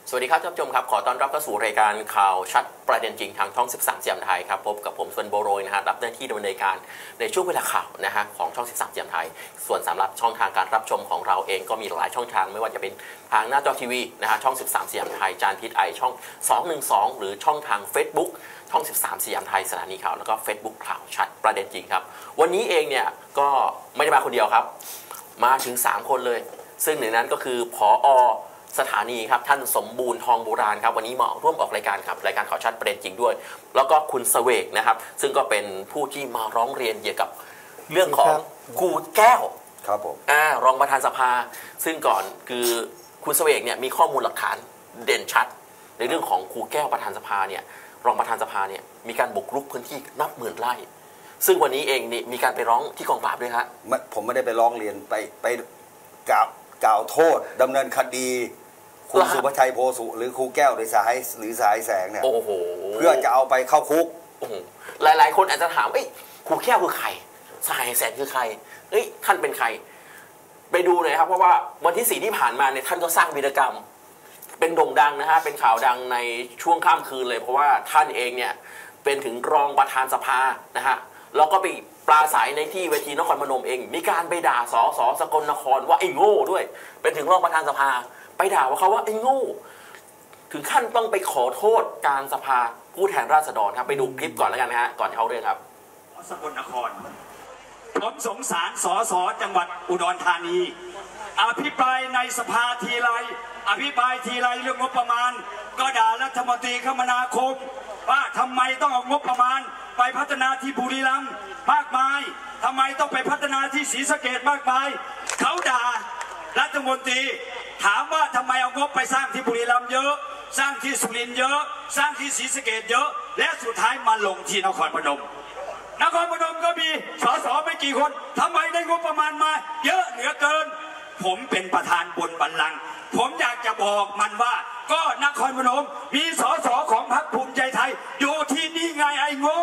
สวัสดีครับท่านผู้ชมครับขอต้อนรับเข้าสู่รายการข่าวชัดประเด็นจริงทางช่อง 13 สยามไทยครับพบกับผมสวนโบโรยนะฮะรับหน้าที่ดำเนินการในช่วงเวลาข่าวนะฮะของช่อง 13 สยามไทยส่วนสำหรับช่องทางการรับชมของเราเองก็มีหลายช่องทางไม่ว่าจะเป็นทางหน้าจอทีวีนะฮะช่อง 13 สยามไทยจานทิศไอช่อง212หรือช่องทาง Facebook ช่อง 13 สยามไทยสถานีข่าวแล้วก็ Facebook ข่าวชัดประเด็นจริงครับวันนี้เองเนี่ยก็ไม่ได้มาคนเดียวครับมาถึง3คนเลยซึ่งหนึ่งนั้นก็คือผอ.สถานีครับท่านสมบูรณ์ทองโบราณครับวันนี้มาร่วมออกรายการครับรายการข่าวชัดประเด็นจริงด้วยแล้วก็คุณเสวกนะครับซึ่งก็เป็นผู้ที่มาร้องเรียนเกี่ยวกับเรื่องของครูแก้วครับผมรองประธานสภาซึ่งก่อนคือคุณเสวกเนี่ยมีข้อมูลหลักฐานเด่นชัดในเรื่องของครูแก้วประธานสภาเนี่ยรองประธานสภาเนี่ยมีการบุกรุกพื้นที่นับหมื่นไร่ซึ่งวันนี้เองนี่มีการไปร้องที่กองปราบด้วยฮะผมไม่ได้ไปร้องเรียนไปกล่าวโทษดำเนินคดีคุณสุภชัยโพสุหรือครูแก้วหรือสายแสงเนี่ยเพื่อจะเอาไปเข้าคุกหลายๆคนอาจจะถามครูแก้วคือใครสายแสงคือใครท่านเป็นใครไปดูหน่อยครับเพราะว่าวันที่4ที่ผ่านมาเนี่ยท่านก็สร้างวีรกรรมเป็นโด่งดังนะฮะเป็นข่าวดังในช่วงข้ามคืนเลยเพราะว่าท่านเองเนี่ยเป็นถึงรองประธานสภานะฮะแล้วก็ไปปราศัยในที่เวทีนครพนมเองมีการไปด่าสสสกลนครว่าไอ้โง่ด้วยเป็นถึงรองประธานสภาไปด่าว่าเขาว่าไอ้โง่ถึงขั้นต้องไปขอโทษการสภาผู้แทนราษฎรครับไปดูคลิปก่อนแล้วกันนะฮะก่อนเข้าเรื่องครับสกลนครผมสงสารสสจังหวัดอุดรธานีอภิปรายในสภาทีไรอภิปรายทีไรเรื่องงบประมาณก็ด่ารัฐมนตรีคมนาคมว่าทำไมต้องเอางบประมาณไปพัฒนาที่บุรีรัมย์มากมายทำไมต้องไปพัฒนาที่ศรีสะเกษมากมายเขาด่ารัฐมนตรีถามว่าทำไมเอางบไปสร้างที่บุรีรัมย์เยอะสร้างที่สุรินทร์เยอะสร้างที่ศรีสะเกษเยอะและสุดท้ายมาลงที่นครพนมก็มีสสไม่กี่คนทำไมได้งบประมาณมาเยอะเหลือเกินผมเป็นประธานบนบัลลังก์ผมอยากจะบอกมันว่าก็นครพนมมีสสของพรรคภูมิใจไทยอยู่ที่นี่ไงไอ้โง่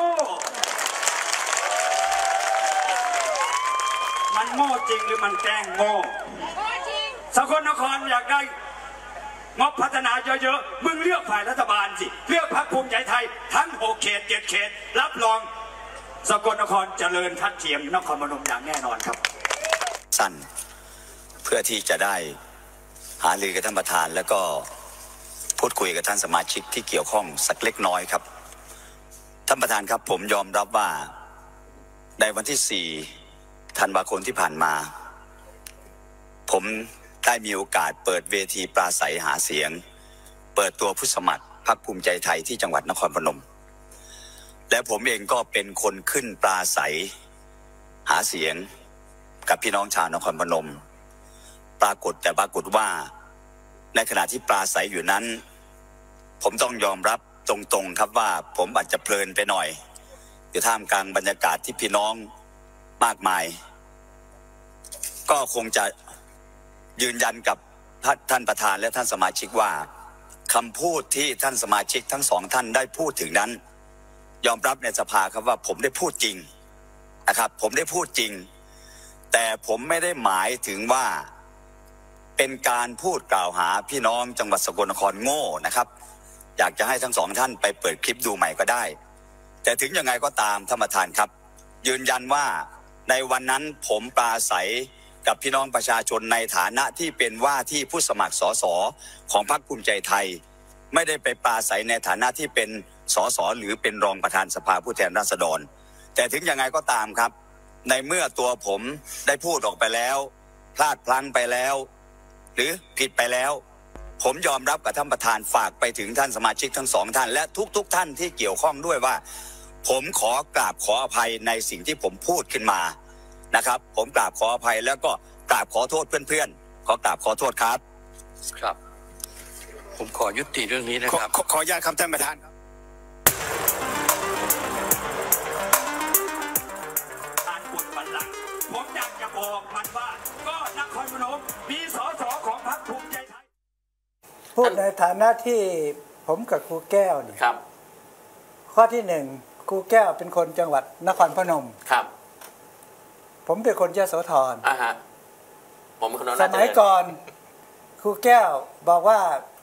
มันโง่จริงหรือมันแกล้งโง่สกลนครอยากได้งบพัฒนาเยอะๆมึงเลือกฝ่ายรัฐบาลสิเลือกพรรคภูมิใจไทยทั้ง6 เขต 7 เขตรับรองสกลนครเจริญทัดเทียมนครพนมอย่างแน่นอนครับสั้นเพื่อที่จะได้หารือกับท่านประธานแล้วก็พูดคุยกับท่านสมาชิกที่เกี่ยวข้องสักเล็กน้อยครับท่านประธานครับผมยอมรับว่าในวันที่4 ธันวาคมที่ผ่านมาผมได้มีโอกาสเปิดเวทีปราศัยหาเสียงเปิดตัวผู้สมัครพรรคภูมิใจไทยที่จังหวัดนครพนมและผมเองก็เป็นคนขึ้นปราศัยหาเสียงกับพี่น้องชาวนครพนมปรากฏว่าในขณะที่ปราศัยอยู่นั้นผมต้องยอมรับตรงๆครับว่าผมอาจจะเพลินไปหน่อยอยู่ท่ามกลางบรรยากาศที่พี่น้องมากมายก็คงจะยืนยันกับท่านประธานและท่านสมาชิกว่าคำพูดที่ท่านสมาชิกทั้ง2 ท่านได้พูดถึงนั้นยอมรับในสภาครับว่าผมได้พูดจริงนะครับผมได้พูดจริงแต่ผมไม่ได้หมายถึงว่าเป็นการพูดกล่าวหาพี่น้องจังหวัดสกลนครโง่นะครับอยากจะให้ทั้ง2 ท่านไปเปิดคลิปดูใหม่ก็ได้แต่ถึงยังไงก็ตามท่านประธานครับยืนยันว่าในวันนั้นผมปราศัยกับพี่น้องประชาชนในฐานะที่เป็นว่าที่ผู้สมัครสสของพรรคภูมิใจไทยไม่ได้ไปปราศัยในฐานะที่เป็นสสหรือเป็นรองประธานสภาผู้แทนราษฎรแต่ถึงยังไงก็ตามครับในเมื่อตัวผมได้พูดออกไปแล้วพลาดพลั้งไปแล้วหรือผิดไปแล้วผมยอมรับกับท่านประธานฝากไปถึงท่านสมาชิกทั้ง2 ท่านและทุกท่านที่เกี่ยวข้องด้วยว่าผมขอกราบขออภัยในสิ่งที่ผมพูดขึ้นมานะครับผมกราบขออภัยแล้วก็กราบขอโทษเพื่อนๆขอกราบขอโทษครับครับผมขอยุติเรื่องนี้นะครับขออนุญาตครับท่านประธานครับผมอยากจะบอกมันว่าก็นครพนมมีสสของพรรคภูมิใจไทยพูดในฐานะที่ผมกับครูแก้วเนี่ยครับข้อที่1ครูแก้วเป็นคนจังหวัดนครพนมครับผมเป็นคนยโสธรผมเป็นคนสมัยก่อนครูแก้วบอกว่า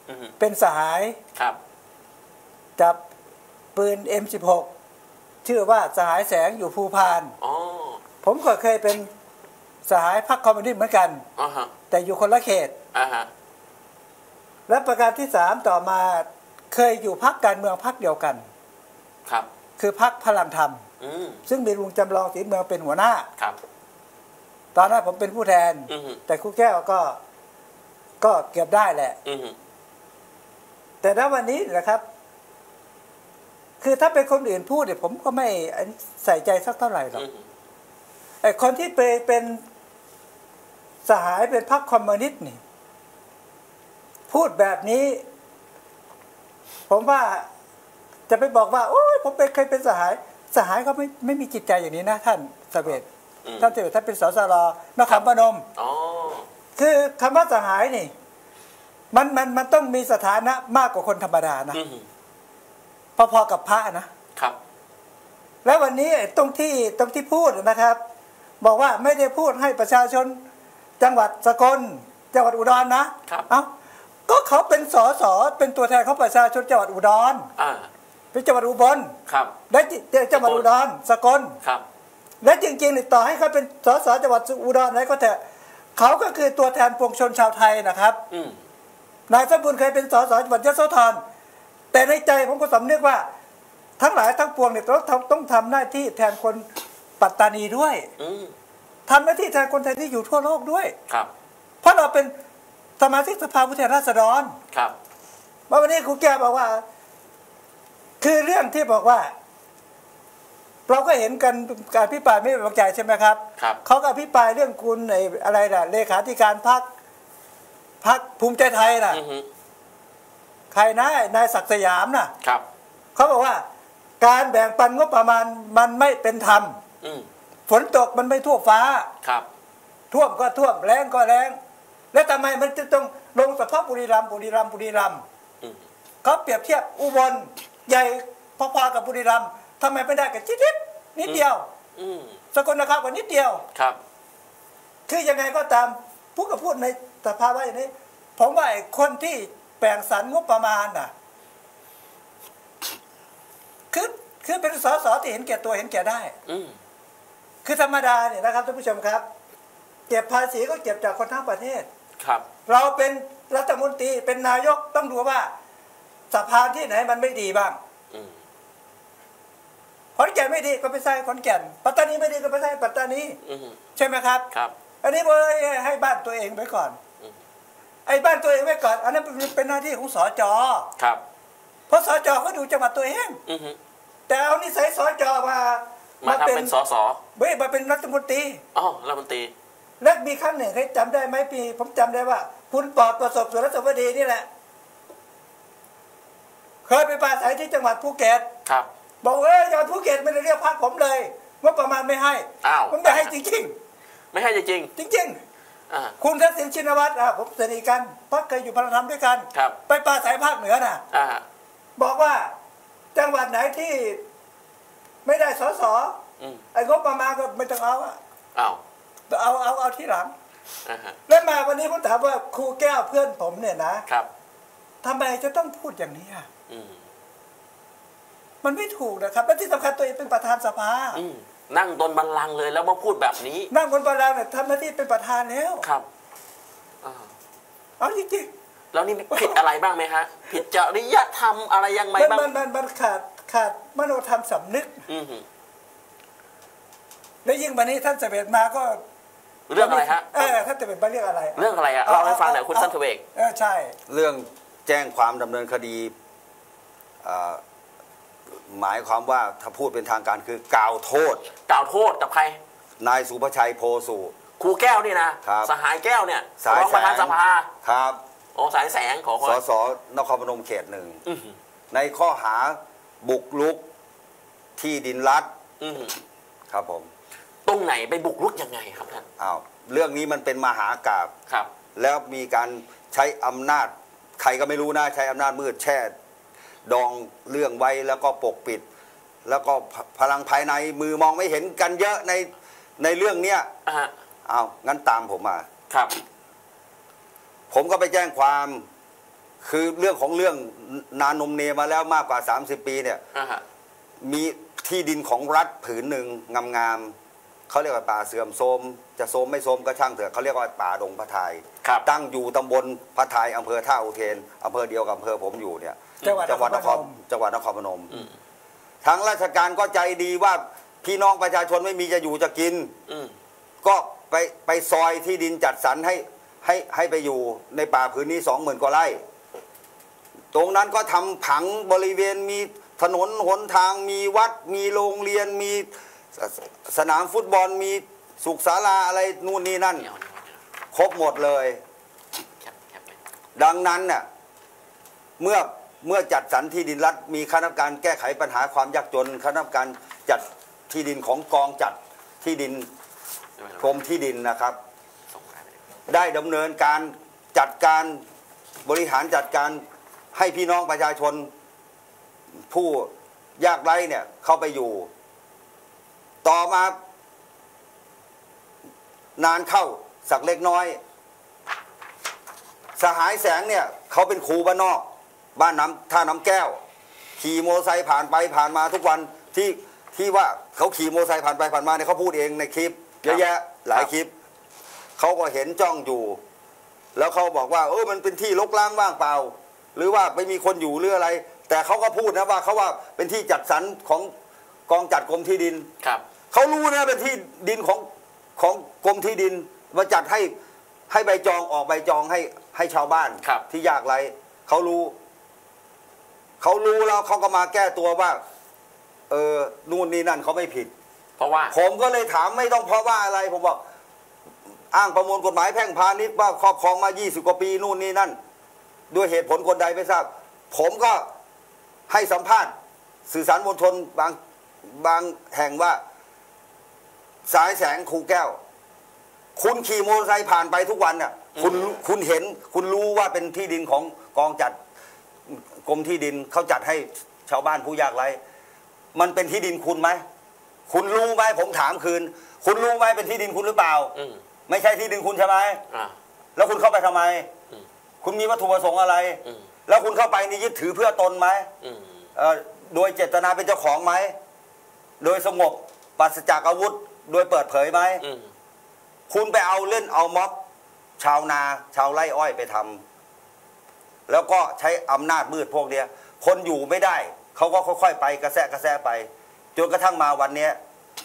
เป็นสหายครับจับปืน M16 ชื่อว่าสหายแสงอยู่ภูพานอ๋อผมก็เคยเป็นสหายพรรคคอมมิวนิสต์เหมือนกันอ่าฮะแต่อยู่คนละเขตอ่าฮะและประการที่3ต่อมาเคยอยู่พรรคการเมืองพรรคเดียวกันครับคือพรรคพลังธรรม ซึ่งมีลุงจำลองศรีเมืองเป็นหัวหน้าครับตอนนั้นผมเป็นผู้แทน แต่ครูแก้วก็เก็บได้แหละ แต่ณวันนี้นะครับ คือถ้าเป็นคนอื่นพูดเนี่ยผมก็ไม่ใส่ใจสักเท่าไหร่หรอกไอ้คนที่เป็นสหายเป็นพรรคคอมมิวนิสต์นี่ พูดแบบนี้ ผมว่าจะไปบอกว่าโอ้ยผมเคยเป็นสหายก็ไม่มีจิตใจอย่างนี้นะท่านเสวตท่านเสวตท่านเป็นสสรนครพนมคือคำว่าสหายนี่มันต้องมีสถานะมากกว่าคนธรรมดานะพอๆกับพระนะครับ แล้ววันนี้ตรงที่พูดนะครับ บอกว่าไม่ได้พูดให้ประชาชนจังหวัดสกลจังหวัดอุดรนะครับเอ้าก็เขาเป็นสสเป็นตัวแทนของประชาชนจังหวัดอุดรเป็นจังหวัดอุบลครับและจังหวัดอุดรสกลครับและจริงๆต่อให้เขาเป็นสสจังหวัดอุดรไหนก็เถอะเขาก็คือตัวแทนปวงชนชาวไทยนะครับนายสมบูรณ์เคยเป็นสสจังหวัดยโสธรแต่ในใจผมก็สำนึกว่าทั้งหลายทั้งปวงเนี่ยต้องทำหน้าที่แทนคนปัตตานีด้วยทำหน้าที่แทนคนไทยที่อยู่ทั่วโลกด้วยครับเพราะเราเป็นสมาชิกสภาผู้แทนราษฎรครับวันนี้ครูแก้วบอกว่าคือเรื่องที่บอกว่าเราก็เห็นกันการพิปรายไม่ไว้วางใจใช่ไหมครับเขาก็พิปรายเรื่องคุณอะไรล่ะเลขาธิการพรรคภูมิใจไทยน่ะใครนะนายศักดิ์สยามน่ะเขาบอกว่าการแบ่งปันงบประมาณมันไม่เป็นธรรมฝนตกมันไม่ทั่วฟ้าท่วมก็ท่วมแรงก็แรงแล้วทำไมมันจะต้องลงเฉพาะบุรีรัมย์เขาเปรียบเทียบอุบลใหญ่พอๆกับบุรีรัมย์ทำไมไม่ได้กับจิ๊ดนิดเดียวสกลนครกว่านิดเดียวครับคือยังไงก็ตามพูดในสภาวะอย่างนี้ผมว่าคนที่แบ่งสรรงบประมาณน่ะคือเป็นสสที่เห็นแก่ตัวเห็นแก่ได้คือธรรมดาเนี่ยนะครับท่านผู้ชมครับเก็บภาษีก็เก็บจากคนทั้งประเทศครับเราเป็นรัฐมนตรีเป็นนายกต้องดูว่าสภาที่ไหนมันไม่ดีบ้างขอนแก่นไม่ดีก็ไปใส่ขอนแก่นปัตตานีไม่ดีก็ไปใส่ปัตตานีใช่ไหมครับครับอันนี้ให้บ้านตัวเองไว้ก่อนไอ้บ้านตัวเองไว้ก่อนอันนั้นเป็นหน้าที่ของสจ. ครับเพราะสจ.ก็ดูจังหวัดตัวเองแต่เอานิสัยสจ. มาทำเป็นสส. มาเป็นรัฐมนตรีรัฐมนตรีและมีครั้งหนึ่งให้จำได้ไหมปีผมจำได้ว่าคุณปลอดประสบสุรสวัสดีนี่แหละเคยไปปราศัยที่จังหวัดภูเก็ตครับบอกจังหวัดภูเก็ตไม่ได้เรียกพรรคผมเลยงบประมาณไม่ให้ผมไม่ให้จริงๆไม่ให้จริงคุณทักษิณชินวัตรผมสนิทกันเพราะเคยอยู่พลังธรรมด้วยกันไปปราศัยภาคเหนือน่ะบอกว่าจังหวัดไหนที่ไม่ได้สสไอ้งบประมาณก็ไม่ต้องเอาที่หลังแล้วมาวันนี้ผมถามว่าครูแก้วเพื่อนผมเนี่ยนะครับทำไมจะต้องพูดอย่างนี้มันไม่ถูกนะครับและที่สำคัญตัวเองเป็นประธานสภานั่งบนบัลลังก์เลยแล้วมาพูดแบบนี้นั่งบนบัลลังก์เนี่ยทำหน้าที่เป็นประธานแล้วครับเอาจริงๆแล้วนี่ผิดอะไรบ้างไหมฮะผิดจริยธรรมอะไรยังไงบ้างมันขาดมโนธรรมสำนึกแล้วยิ่งวันนี้ท่านเสวตมาก็เรื่องอะไรฮะท่านเสวตมาเรื่องอะไรอะเราให้ฟังหน่อยคุณสันทเวกใช่เรื่องแจ้งความดำเนินคดีหมายความว่าถ้าพูดเป็นทางการคือกล่าวโทษกับใครนายสุภชัยโพสุครูแก้วนี่นะสหายแก้วเนี่ยรองประธานสภาครับสายแสงของสสนครพนมเขต 1ในข้อหาบุกรุกที่ดินรัฐครับผมตรงไหนไปบุกรุกยังไงครับท่านเรื่องนี้มันเป็นมหากาพย์ครับแล้วมีการใช้อำนาจใครก็ไม่รู้นะใช้อำนาจมืดแช่ดองเรื่องไว้แล้วก็ปกปิดแล้วก็พลังภายในมือมองไม่เห็นกันเยอะในเรื่องเนี้ยงั้นตามผมมาครับผมก็ไปแจ้งความคือเรื่องของเรื่องนานนมเนมาแล้วมากกว่า30 ปีเนี่ยมีที่ดินของรัฐผืนหนึ่งงามๆเขาเรียกว่าป่าเสื่อมโทรมจะโทรมไม่โทรมก็ช่างเถอะเขาเรียกว่าป่าดงพระทายตั้งอยู่ตำบลพระทายอำเภอท่าอุเทนอำเภอเดียวกับอำเภอผมอยู่เนี่ยจังหวัดนครพนมทางราชการก็ใจดีว่าพี่น้องประชาชนไม่มีจะอยู่จะกินก็ไปซอยที่ดินจัดสรรให้ไปอยู่ในป่าผืนนี้ 20,000 กว่าไร่ตรงนั้นก็ทำผังบริเวณมีถนนหนทางมีวัดมีโรงเรียนมีสนามฟุตบอลมีสุขศาลาอะไรนู่นนี่นั่นครบหมดเลยดังนั้นเนี่ยเมื่อจัดสรรที่ดินรัฐมีคณะกรรมการแก้ไขปัญหาความยากจนคณะกรรมการจัดที่ดินของกองจัดที่ดินกรมที่ดินนะครับได้ดำเนินการจัดการบริหารจัดการให้พี่น้องประชาชนผู้ยากไร้เนี่ยเข้าไปอยู่ต่อมานานเข้าสักเล็กน้อยสหายแสงเนี่ยเขาเป็นครูบ้านนอกบ้านท่าน้ำแก้วขี่โมอไซค์ผ่านไปผ่านมาทุกวันที่ว่าเขาขี่โมอไซค์ผ่านไปผ่านมาเนี่ยเขาพูดเองในคลิปเยอะแยะหลายคลิปเขาก็เห็นจ้องอยู่แล้วเขาบอกว่ามันเป็นที่รกร้างว่างเปล่าหรือว่าไม่มีคนอยู่หรืออะไรแต่เขาก็พูดนะว่าเขาว่าเป็นที่จัดสรรของกองจัดกรมที่ดินเขารู้นะเป็นที่ดินของกรมที่ดินมาจัดให้ใบจองออกใบจองให้ชาวบ้านที่ยากไร้เขารู้แล้วเขาก็มาแก้ตัวว่านู่นนี่นั่นเขาไม่ผิดเพราะว่าผมก็เลยถามไม่ต้องเพราะว่าอะไรผมบอกอ้างประมวลกฎหมายแพ่งพาณิชย์ว่าครอบครองมา20 กว่าปีนู่นนี่นั่นด้วยเหตุผลคนใดไม่ทราบผมก็ให้สัมภาษณ์สื่อสารมวลชนบางแห่งว่าสายแสงครูแก้วคุณขี่มอเตอร์ไซค์ผ่านไปทุกวันน่ะคุณเห็นคุณรู้ว่าเป็นที่ดินของกองจัดกรมที่ดินเขาจัดให้ชาวบ้านผู้ยากไร้มันเป็นที่ดินคุณไหมคุณรู้ไหมผมถามคืนคุณรู้ไหมเป็นที่ดินคุณหรือเปล่าไม่ใช่ที่ดินคุณใช่ไหมแล้วคุณเข้าไปทำไมคุณมีวัตถุประสงค์อะไรแล้วคุณเข้าไปนี่ยึดถือเพื่อตนไหมโดยเจตนาเป็นเจ้าของไหมโดยสงบปราศจากอาวุธโดยเปิดเผยไหมคุณไปเอาม็อบชาวนาชาวไร่อ้อยไปทำแล้วก็ใช้อำนาจมืดพวกเนี้ยคนอยู่ไม่ได้เขาก็ค่อยๆไปกระแสไปจนกระทั่งมาวันนี้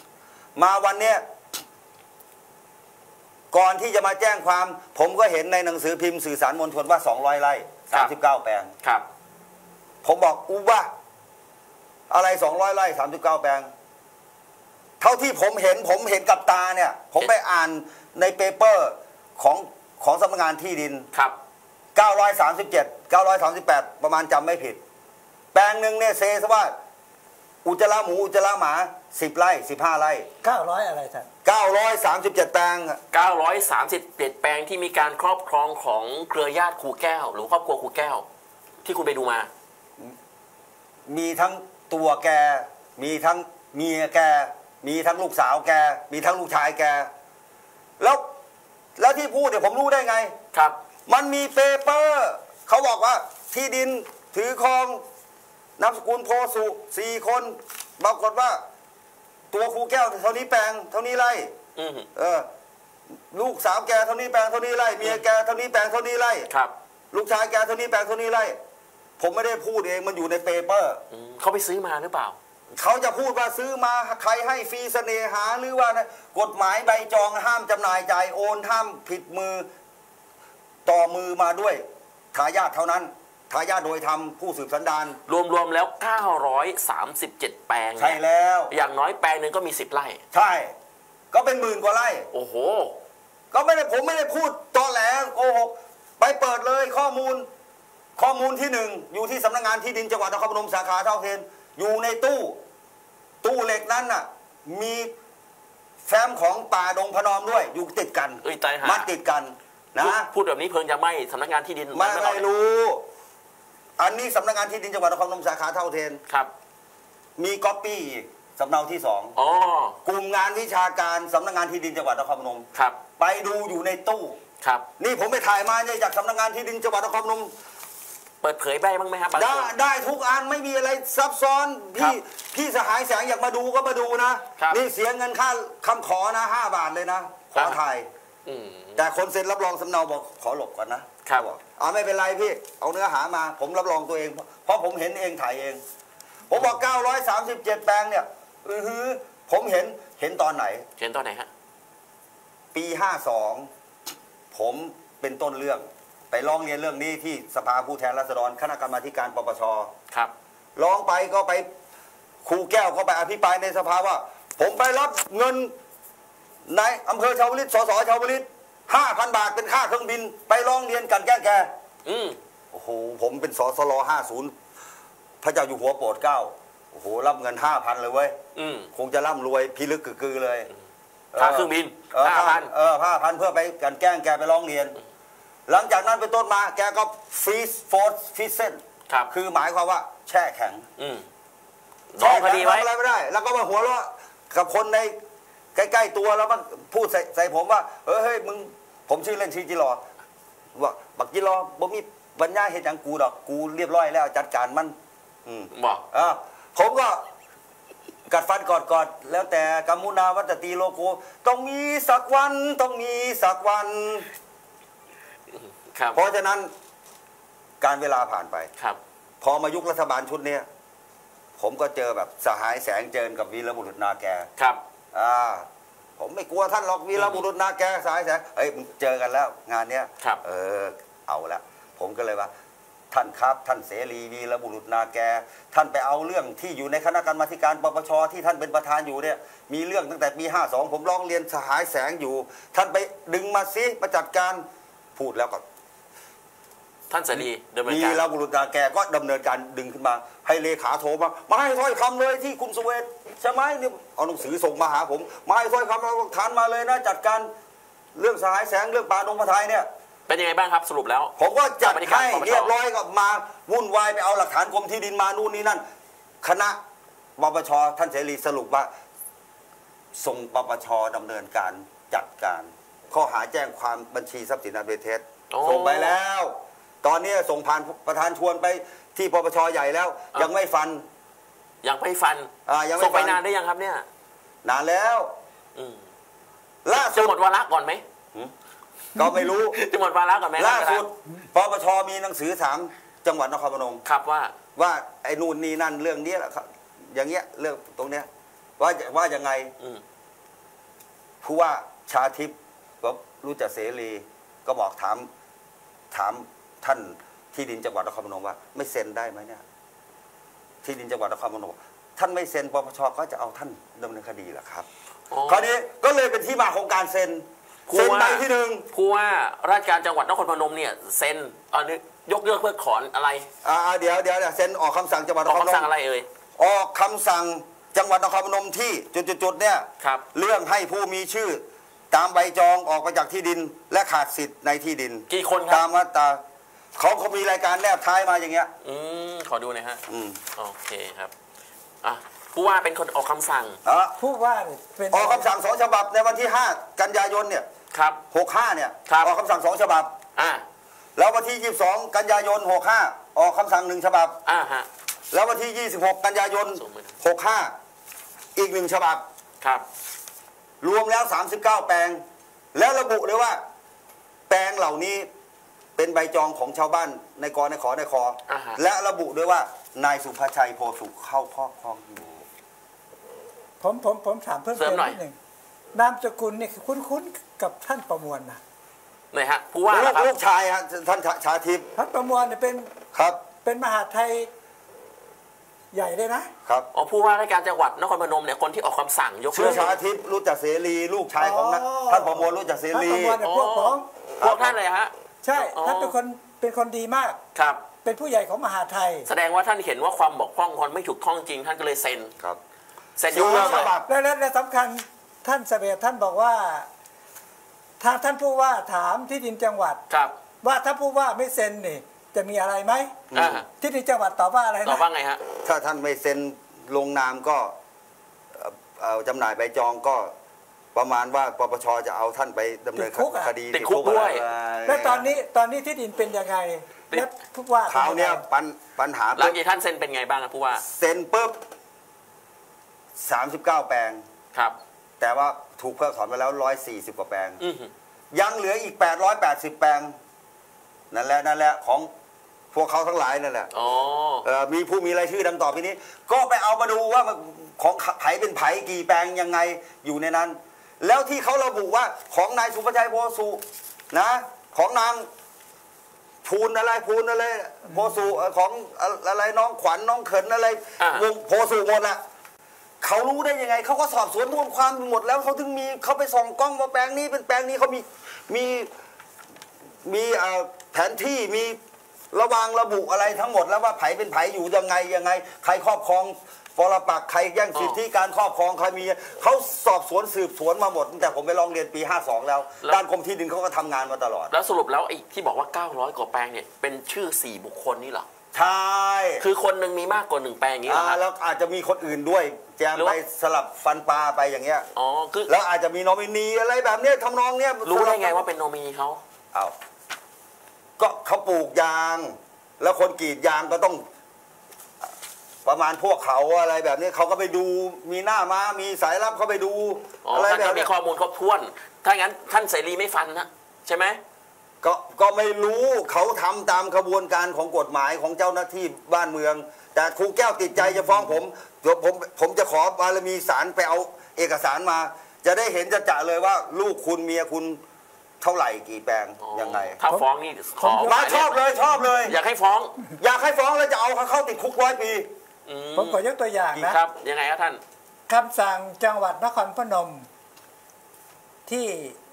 ก่อนที่จะมาแจ้งความผมก็เห็นในหนังสือพิมพ์สื่อสารมวลชนว่า200 ไร่39 แปลงผมบอกว่าอะไร200 ไร่39 แปลงเท่าที่ผมเห็นกับตาเนี่ยผมไปอ่านในเปเปอร์ของสำนักงานที่ดิน937 938ประมาณจำไม่ผิดแปลงหนึ่งเนี่ยเซซะว่าอุจจาระหมูอุจจาระหมา10 ไร่15 ไร่ 900อะไรท่าน 937 แปลง 937 แปลงที่มีการครอบครองของเครือญาติครูแก้วหรือครอบครัวครูแก้วที่คุณไปดูมามีทั้งตัวแกมีทั้งเมียแกมีทั้งลูกสาวแกมีทั้งลูกชายแกแล้วที่พูดเนี่ยผมรู้ได้ไงครับมันมีเปเปอร์เขาบอกว่าที่ดินถือครองนามสกุลโพสุ4 คนปรากฏว่าตัวครูแก้วเท่านี้แปลงเท่านี้ไร่ลูกสาวแกเท่านี้แปลงเท่านี้ไร่เมียแกเท่านี้แปลงเท่านี้ไร่ลูกชายแกเท่านี้แปลงเท่านี้ไร่ผมไม่ได้พูดเองมันอยู่ในเปเปอร์เขาไปซื้อมาหรือเปล่าเขาจะพูดว่าซื้อมาใครให้ฟรีเสน่หาหรือว่านะกฎหมายใบจองห้ามจำหน่ายจ่ายโอนห้ามผิดมือต่อมือมาด้วยทายาทเท่านั้นทายาทโดยธรรมผู้สืบสันดานรวมแล้ว937 แปลงใช่แล้วอย่างน้อยแปลงหนึ่งก็มี10 ไร่ใช่ก็เป็น10,000 กว่าไร่โอ้โหก็ผมไม่ได้พูดตอแหลโกหกไปเปิดเลยข้อมูลที่1อยู่ที่สำนักงานที่ดินจังหวัดนครพนมสาขาท่าอุเทนอยู่ในตู้เหล็กนั้นน่ะมีแฟ้มของป่าดงพนอมด้วยอยู่ติดกันมัดติดกันนะพูดแบบนี้เพิ่งจะไม่สำนักงานที่ดินไม่รู้อันนี้สำนักงานที่ดินจังหวัดนครพนมสาขาท่าอุเทนครับมีก๊อปปี้สำเนาที่2กลุ่มงานวิชาการสำนักงานที่ดินจังหวัดนครพนมครับไปดูอยู่ในตู้ครับนี่ผมไปถ่ายมาเนี่ยจากสำนักงานที่ดินจังหวัดนครพนมเปิดเผยได้บ้างไหมครับบางได้ส่วนได้ทุกอันไม่มีอะไรซับซ้อนครับพี่สหายแสงอยากมาดูก็มาดูนะครับ นี่เสียเงินค่าคำขอนะ5 บาทเลยนะขอถ่ายอืมแต่คนเซ็นรับรองสำเนาบอกขอหลบก่อนนะครับ ไม่เป็นไรพี่เอาเนื้อหามาผมรับรองตัวเอง เพราะผมเห็นเองถ่ายเอง ผมบอก937 แปลงเนี่ยผมเห็นตอนไหนเห็นตอนไหนฮะปี52ผมเป็นต้นเรื่องไปร้องเรียนเรื่องนี้ที่สภาผู้แทนราษฎรคณะกรรมาธิการปปชครับร้องไปก็ไปครูแก้วก็ไปอภิปรายในสภาว่า ผมไปรับเงินในอำเภอชาวลิตสสชาวลิต5,000 บาทเป็นค่าเครื่องบิน ไปร้องเรียนกันแก้แก โอ้โหผมเป็นสสร50พระเจ้าอยู่หัวโปรดเกล้าโอ้โหรับเงิน 5,000 เลยเว้ยคงจะร่ำรวยพิลึกกึกกือเลยค่าเครื่องบิน 5,000เพื่อไปกันแกล้งแกไปร้องเรียน หลังจากนั้นเป็นต้นมาแกก็ฟรีเส้นครับคือหมายความว่าแช่แข็งดองคดีไว้ทำอะไรไม่ได้ แล้วก็มาหัวเราะกับคนในใกล้ๆตัวแล้วมันพูดใส่ผมว่าเฮ้ยมึงผมชื่อเล่นชื่อจิรอว่าบักจิรอบ่มีปัญญาเห็นอย่างกูดอกกูเรียบร้อยแล้วจัดการมันบอกผมก็กัดฟันกอดแล้วแต่กัมมุนาวัตตีโลโกต้องมีสักวันต้องมีสักวันครับเพราะฉะนั้นการเวลาผ่านไปครับพอมายุครัฐบาลชุดนี้ผมก็เจอแบบสหายแสงเจิญกับวีรบุรุษนาแกครับผมไม่กลัวท่านหรอกวีรบุรุษนาแกสหายแสงเฮ้ยมึงเจอกันแล้วงานเนี้ยครับเอาละผมก็เลยว่าท่านครับท่านเสรีวีรบุรุษนาแกท่านไปเอาเรื่องที่อยู่ในคณะกรรมาธิการปปชที่ท่านเป็นประธานอยู่เนี่ยมีเรื่องตั้งแต่ปี52ผมร้องเรียนสหายแสงอยู่ ท่านไปดึงมาซิมาจัดการพูดแล้วก็ท่านเสรีดำเนินมีการเราบุรุษนาแกก็ดำเนินการดึงขึ้นมาให้เลขาโทรมาให้ถ้อยคำเลยที่คุณสุเวชใช่ไหมเนี่ยเอาหนังสือส่งมาหาผมมาให้ถ้อยคำเราฐานมาเลยนะจัดการเรื่องสหายแสงเรื่องป่าดงพระไทยเนี่ยเป็นยังไงบ้างครับสรุปแล้วผมก็จัดให้เรียบร้อยก็มาวุ่นวายไปเอาหลักฐานกรมที่ดินมานู่นนี่นั่นคณะปปชท่านเสรีสรุปว่าส่งปปชดำเนินการจัดการข้อหาแจ้งความบัญชีทรัพย์สินอันเป็นเท็จส่งไปแล้วตอนนี้ส่งผ่านประธานชวนไปที่ปปชใหญ่แล้วยังไม่ฟันยังไม่ฟันส่งไปนานได้ยังครับเนี่ยนานแล้วล่าสุดจะหมดวาระก่อนไหมก็ไม่รู้จะหมดวาระก่อนไหมล่าสุดปปชมีหนังสือถามจังหวัดนครพนมครับว่าไอ้นู่นนี่นั่นเรื่องนี้แหละอย่างเงี้ยเรื่องตรงเนี้ยว่ายังไงผู้ว่าชาทิพย์ก็รู้จักเสรีก็บอกถามท่านที่ดินจังหวัดนครพนมว่าไม่เซ็นได้ไหมเนี่ยที่ดินจังหวัดนครพนมท่านไม่เซ็นปปชก็จะเอาท่านดำเนินคดีเหรอครับคราวนี้ก็เลยเป็นที่มาของการเซ็นใบที่หนึ่งผู้ว่าราชการจังหวัดนครพนมเนี่ยเซ็นยกเลิกเพิกถอนอะไรเดี๋ยวเซ็นออกคำสั่งจังหวัดนครพนมออกคำสั่งอะไรออกคำสั่งจังหวัดนครพนมที่จุดเนี่ยเรื่องให้ผู้มีชื่อตามใบจองออกไปจากที่ดินและขาดสิทธิ์ในที่ดินกี่คนครับตามมาตราเขามีรายการแนบท้ายมาอย่างเงี้ยขอดูหน่อยฮะโอเคครับผู้ว่าเป็นคนออกคำสั่งผู้ว่าเป็นออกคำสั่ง2 ฉบับในวันที่5 กันยายนเนี่ยครับ 65เนี่ยออกคำสั่ง2 ฉบับแล้ววันที่22 กันยายน65ออกคำสั่ง1 ฉบับแล้ววันที่26 กันยายน65อีก1 ฉบับครับรวมแล้ว39 แปลงแล้วระบุเลยว่าแปลงเหล่านี้เป็นใบจองของชาวบ้านในกในขอและระบุด้วยว่านายสุภชัยโพสุขเข้าครอบครองอยู่ผมถามเพิ่มเติมนิดหนึ่งนามสกุลนี่คุ้นกับท่านประมวลนะไหนฮะผู้ว่าลูกชายฮะท่านชาทิพย์ท่านประมวลเนี่ยเป็นครับเป็นมหาไทยใหญ่เลยนะครับผู้ว่าราชการจังหวัดนครพนมเนี่ยคนที่ออกคำสั่งยกเลิกชาทิพย์รู้จักเสรีลูกชายของท่านประมวลรู้จักเสรีท่านประมวลเนี่ยพวกท่านเลยฮะใช่ท่านเป็นคนดีมากครับเป็นผู้ใหญ่ของมหาไทยแสดงว่าท่านเห็นว่าความบกพร่องคนไม่ถูกต้องจริงท่านก็เลยเซ็นครับเซ็นยกเลิกและสำคัญท่านเสเวตท่านบอกว่าถ้าท่านผู้ว่าถามที่ดินจังหวัดว่าถ้าผู้ว่าไม่เซ็นนี่จะมีอะไรไหมที่ดินจังหวัดตอบว่าอะไรนะตอบว่าไงฮะถ้าท่านไม่เซ็นลงนามก็จำหน่ายใบจองก็ประมาณว่าปปชจะเอาท่านไปดำเนินคดีติดคุกด้วยและตอนนี้ที่ดินเป็นยังไงแล้วผู้ว่าคราวเนี้ยปัญหาหลังจากท่านเซ็นเป็นไงบ้างครับผู้ว่าเซ็นปุ๊บ39 แปลงครับแต่ว่าถูกเพิกถอนไปแล้ว140 กว่าแปลงอือหือยังเหลืออีก880 แปลงนั่นแหละของพวกเขาทั้งหลายนั่นแหละอ๋อมีผู้มีรายชื่อดังต่อไปนี้ ก็ไปเอามาดูว่ามันของไผเป็นไผกี่แปลงยังไงอยู่ในนั้น แล้วที่เขาระบุว่าของนายสุภชัยโพสุนะ ของนางภูนอะไรโพสุของอะไรน้องขวัญน้องเขินอะไร วงโพสุหมดละเขารู้ได้ยังไงเขาก็สอบสวนรวมความหมดแล้วเขาถึงมีเขาไปส่องกล้องว่าแปลงนี้เป็นแปลงนี้เขามีแผนที่มีระวางระบุอะไรทั้งหมดแล้วว่าไผเป็นไผอยู่ยังไงใครครอบครองปรปักษ์ใครแย่งสิทธิการครอบครองใครมีเขาสอบสวนสืบสวนมาหมดตั้งแต่ผมไปร้องเรียนปี52แล้วด้านกรมที่ดินเขาก็ทำงานมาตลอดแล้วสรุปแล้วไอ้ที่บอกว่า900กว่าแปลงเนี่ยเป็นชื่อ4บุคคลนี่เหรอใช่คือคนหนึ่งมีมากกว่า1แปลงอย่างนี้เหรอครับแล้วอาจจะมีคนอื่นด้วยแจมไปสลับฟันปลาไปอย่างเงี้ยอ๋อคือแล้วอาจจะมีนอมินีอะไรแบบเนี้ยทำนองเนี้ยรู้ได้ไงว่าเป็นโนมินีเขาเอาก็เขาปลูกยาง แล้วคนกรีดยางก็ต้องประมาณพวกเขาอะไรแบบนี้เขาก็ไปดูมีหน้ามามีสายลับเขาไปดูอ๋ออะไรท่านแบก็บมีนี้ข้อมูลครบถ้วน ถ้างั้นท่านเสรีไม่ฟันนะใช่ไหมก็ไม่รู้เขาทำตามกระบวนการของกฎหมายของเจ้าหน้าที่บ้านเมือง แต่ครูแก้วติดใจจะฟ้องผมเดี๋ยวผมจะขอบารมีศาลไปเอาเอกสารมา จะได้เห็นจะเลยว่าลูกคุณเมียคุณเท่าไหร่กี่แปลงยังไงถ้าฟ้องนี่ขอมาชอบเลยอยากให้ฟ้องอยากให้ฟ้องแล้วจะเอาเขาเข้าติดคุก100 ปีผมขอยกตัวอย่างนะครับยังไงครับท่านคำสั่งจังหวัดนครพนมที่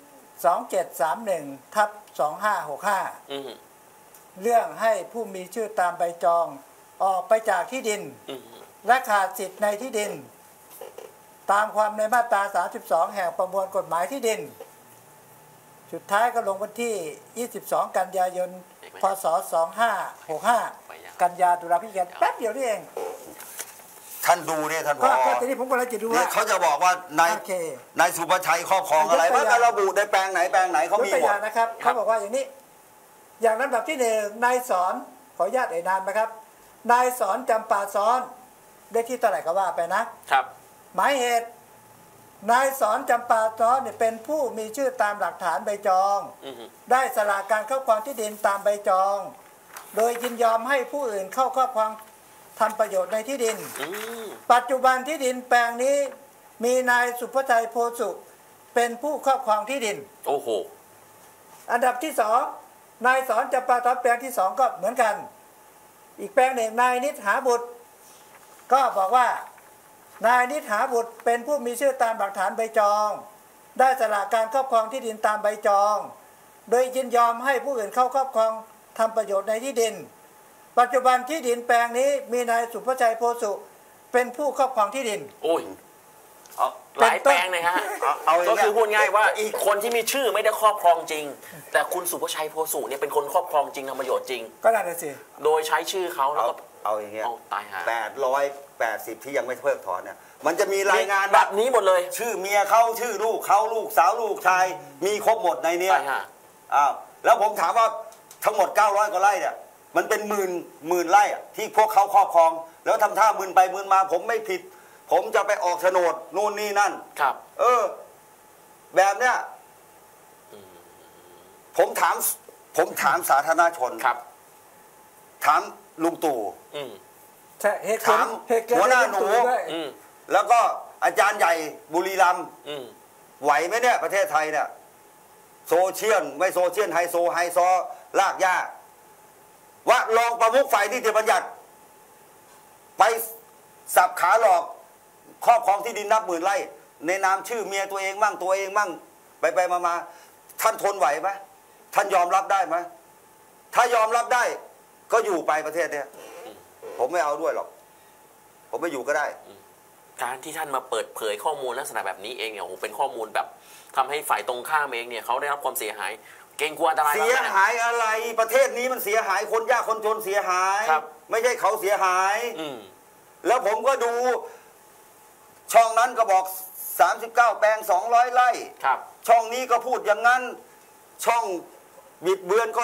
2731/2565 อือหือเรื่องให้ผู้มีชื่อตามใบจองออกไปจากที่ดินอือหือและขาดสิทธิ์ในที่ดิน ตามความในมาตรา 32 แห่งประมวลกฎหมายที่ดิน สุดท้ายก็ลงวันที่ 22 กันยายน พศ 2565 กันยาตุลาพิจารณาแป๊บเดียวนี่เองท่านดูเนี่ยท่านผก็อทีนี้ผมกำลังจะดูเนี่ว่ายเขาจะบอกว่านายโอเคนายสุภชัยครอบครองอะไรยกตัวว่าอย่างระบุในแปลงไหนเขายกมีตัวหมอดย่างนะครับเขาบอกว่าอย่างนี้ อย่างลำดับที่หนึ่งนายสอนขออนุญาตเอ่ยนามนะครับนายสอนจำปาซ้อนได้ที่เท่าไหร่ก็ว่าไปนะครับ หมายเหตุนายสอนจำปาซ้อนเนี่ยเป็นผู้มีชื่อตามหลักฐานใบจองอือหือได้สละการครอบครองที่ดินตามใบจอง โดยยินยอมให้ผู้อื่นเข้าครอบครองทำประโยชน์ในที่ดินอืมปัจจุบันที่ดินแปลงนี้มีนายสุภชัยโพสุเป็นผู้ครอบครองที่ดินโอ้โหอันดับที่สองนายสอนจำปาซ้อนแปลงที่สองก็เหมือนกัน อีกแปลงหนึ่งนายนิษหาบุตร ก็บอกว่านายนิษหาบุตรเป็นผู้มีชื่อตามหลักฐานใบจอง ได้สละการครอบครองที่ดินตามใบจอง โดยยินยอมให้ผู้อื่นเข้าครอบครองทำประโยชน์ในที่ดิน ปัจจุบันที่ดินแปลงนี้มีนายสุภชัยโพสุเป็นผู้ครอบครองที่ดินโอ้ยเอาหลายแปลงเลยฮะเอาอย่างก็เงี้ยคือพูดง่ายว่าอีกคนที่มีชื่อไม่ได้ครอบครองจริง แต่คุณสุภชัยโพสุเนี่ยเป็นคนครอบครองจริงทำประโยชน์จริงก็นั่นแหละสิโดยใช้ชื่อเขาแล้วก็เอาอย่างเงี้ยเอาตายหา 880ที่ยังไม่เพิกถอนเนี่ยมันจะมีรายงานแบบนี้หมดเลยชื่อเมียเขาชื่อลูกเขาลูกสาวลูกชายมีครบหมดในเนี้ยตายหาอ้าวแล้วผมถามว่าทั้งหมด900 กว่าไร่เนี่ยมันเป็นหมื่นไร่อะที่พวกเขาครอบครอง แล้วทำท่าหมื่นไปหมื่นมาผมไม่ผิด ผมจะไปออกโฉนดนู่นนี่นั่นครับแบบเนี้ยผมถามสาธารณชนครับถามลุงตู่อืมใช่เหตุถามเหตุเกิดหัวหน้าในหนูตู่ด้วยอืมแล้วก็อาจารย์ใหญ่บุรีรัมย์อืมไหวไหมเนี่ยประเทศไทยเนี่ยโซเชียลไม่โซเชียลไฮโซลากยากว่ารองประมุขฝ่ายนิติบัญญัติไปสับขาหลอกครอบครองที่ดินนับหมื่นไร่ในนามชื่อเมียตัวเองมั่งไปมาท่านทนไหวไหมท่านยอมรับได้ไหมถ้ายอมรับได้ก็อยู่ไปประเทศเนี้ยผมไม่เอาด้วยหรอกผมไม่อยู่ก็ได้การที่ท่านมาเปิดเผยข้อมูลลักษณะแบบนี้เองเนี่ยโอ้โหเป็นข้อมูลแบบทำให้ฝ่ายตรงข้ามเองเนี่ยเขาได้รับความเสียหาย เกรงกลัวอันตรายเสียหายอะไรประเทศนี้มันเสียหายคนยากคนจนเสียหายครับไม่ใช่เขาเสียหายอืมแล้วผมก็ดูช่องนั้นก็บอก39 แปลง200 ไร่ครับช่องนี้ก็พูดอย่างนั้น ช่องบิดเบือนก็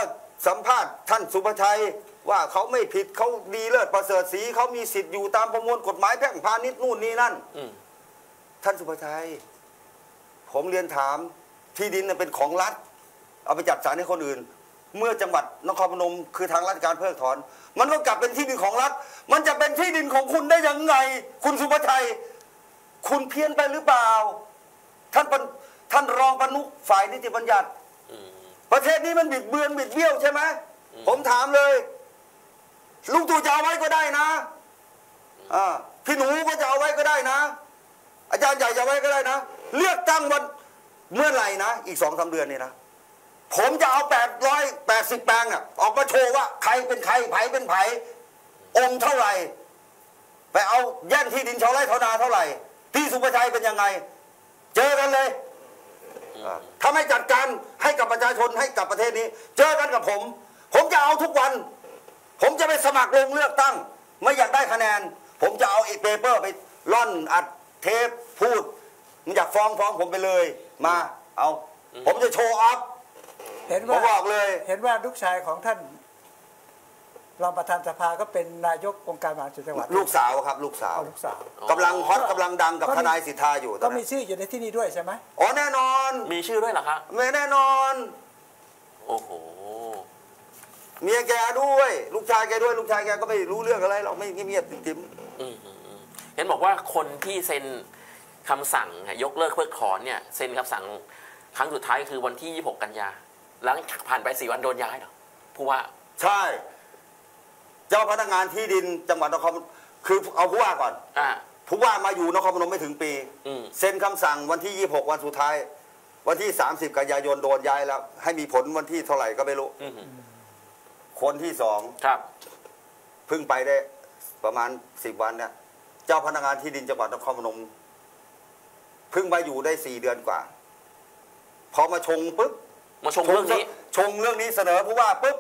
สัมภาษณ์ท่านสุภชัยว่าเขาไม่ผิดเขาดีเลิศประเสริฐศรีเขามีสิทธิ์อยู่ตามประมวลกฎหมายแพ่งพาณิชย์นู่นนี่นั่นท่านสุภชัยผมเรียนถามที่ดินเป็นของรัฐเอาไปจัดสรรให้คนอื่นเมื่อจังหวัดนครพนมคือทางราชการเพิกถอนมันก็กลับเป็นที่ดินของรัฐมันจะเป็นที่ดินของคุณได้ยังไงคุณสุภชัยคุณเพี้ยนไปหรือเปล่าท่านรองปนุกฝ่ายนิติบัญญัติประเทศนี้มันบิดเบือนบิดเบี้ยวใช่ไหมผมถามเลยลุงตู่จะเอาไว้ก็ได้นะพี่หนูก็จะเอาไว้ก็ได้นะอาจารย์ใหญ่จะเอาไว้ก็ได้นะเลือกตั้งวันเมื่อไหร่นะอีก2-3 เดือนนี่นะผมจะเอา880 แปลงออกมาโชว์ว่าใครเป็นใครไผเป็นไผองค์เท่าไหร่ไปเอาแย่งที่ดินชาวไร่ชาวนาเท่าไหร่พี่สุภชัยเป็นยังไงเจอกันเลยถ้าไม่จัดการให้กับประชาชนให้กับประเทศนี้เจอกันกับผมจะเอาทุกวันผมจะไปสมัครลงเลือกตั้งไม่อยากได้คะแนนผมจะเอาเปเปอร์ไปล่อนอัดเทปพูดมันอยากฟ้องผมไปเลยมาเอาผมจะโชว์อัพผมบอกเลยเห็นว่าลูกชายของท่านรองประธานสภาก็เป็นนายกองค์การบริหารส่วนจังหวัดลูกสาวครับลูกสาวกำลังฮอตกำลังดังกับทนายสิทธาอยู่ก็มีชื่ออยู่ในที่นี้ด้วยใช่ไหมอ๋อแน่นอนมีชื่อด้วยเหรอครับไม่แน่นอนโอ้โหเมียแกด้วยลูกชายแกด้วยลูกชายแกก็ไม่รู้เรื่องอะไรเราไม่เงียบๆติ่มเห็นบอกว่าคนที่เซ็นคำสั่งยกเลิกเพิกถอนเนี่ยเซ็นคำสั่งครั้งสุดท้ายคือวันที่26 กันยาหลังผ่านไป4 วันโดนย้ายเหรอผู้ว่าใช่เจ้าพนักงานที่ดินจังหวัดนครคือเอาผู้ว่าก่อนผู้ว่ามาอยู่นครพนมไม่ถึงปีเซ็นคำสั่งวันที่26วันสุดท้ายวันที่30 กันยายนโดนย้ายแล้วให้มีผลวันที่เท่าไหร่ก็ไม่รู้คนที่2 ครับเพิ่งไปได้ประมาณ10 วันเนี่ยเจ้าพนักงานที่ดินจังหวัดนครพนมเพิ่งมาอยู่ได้4 เดือนกว่าพอมาชงปุ๊บมาชงเรื่องนี้เสนอผู้ว่าปุ๊บ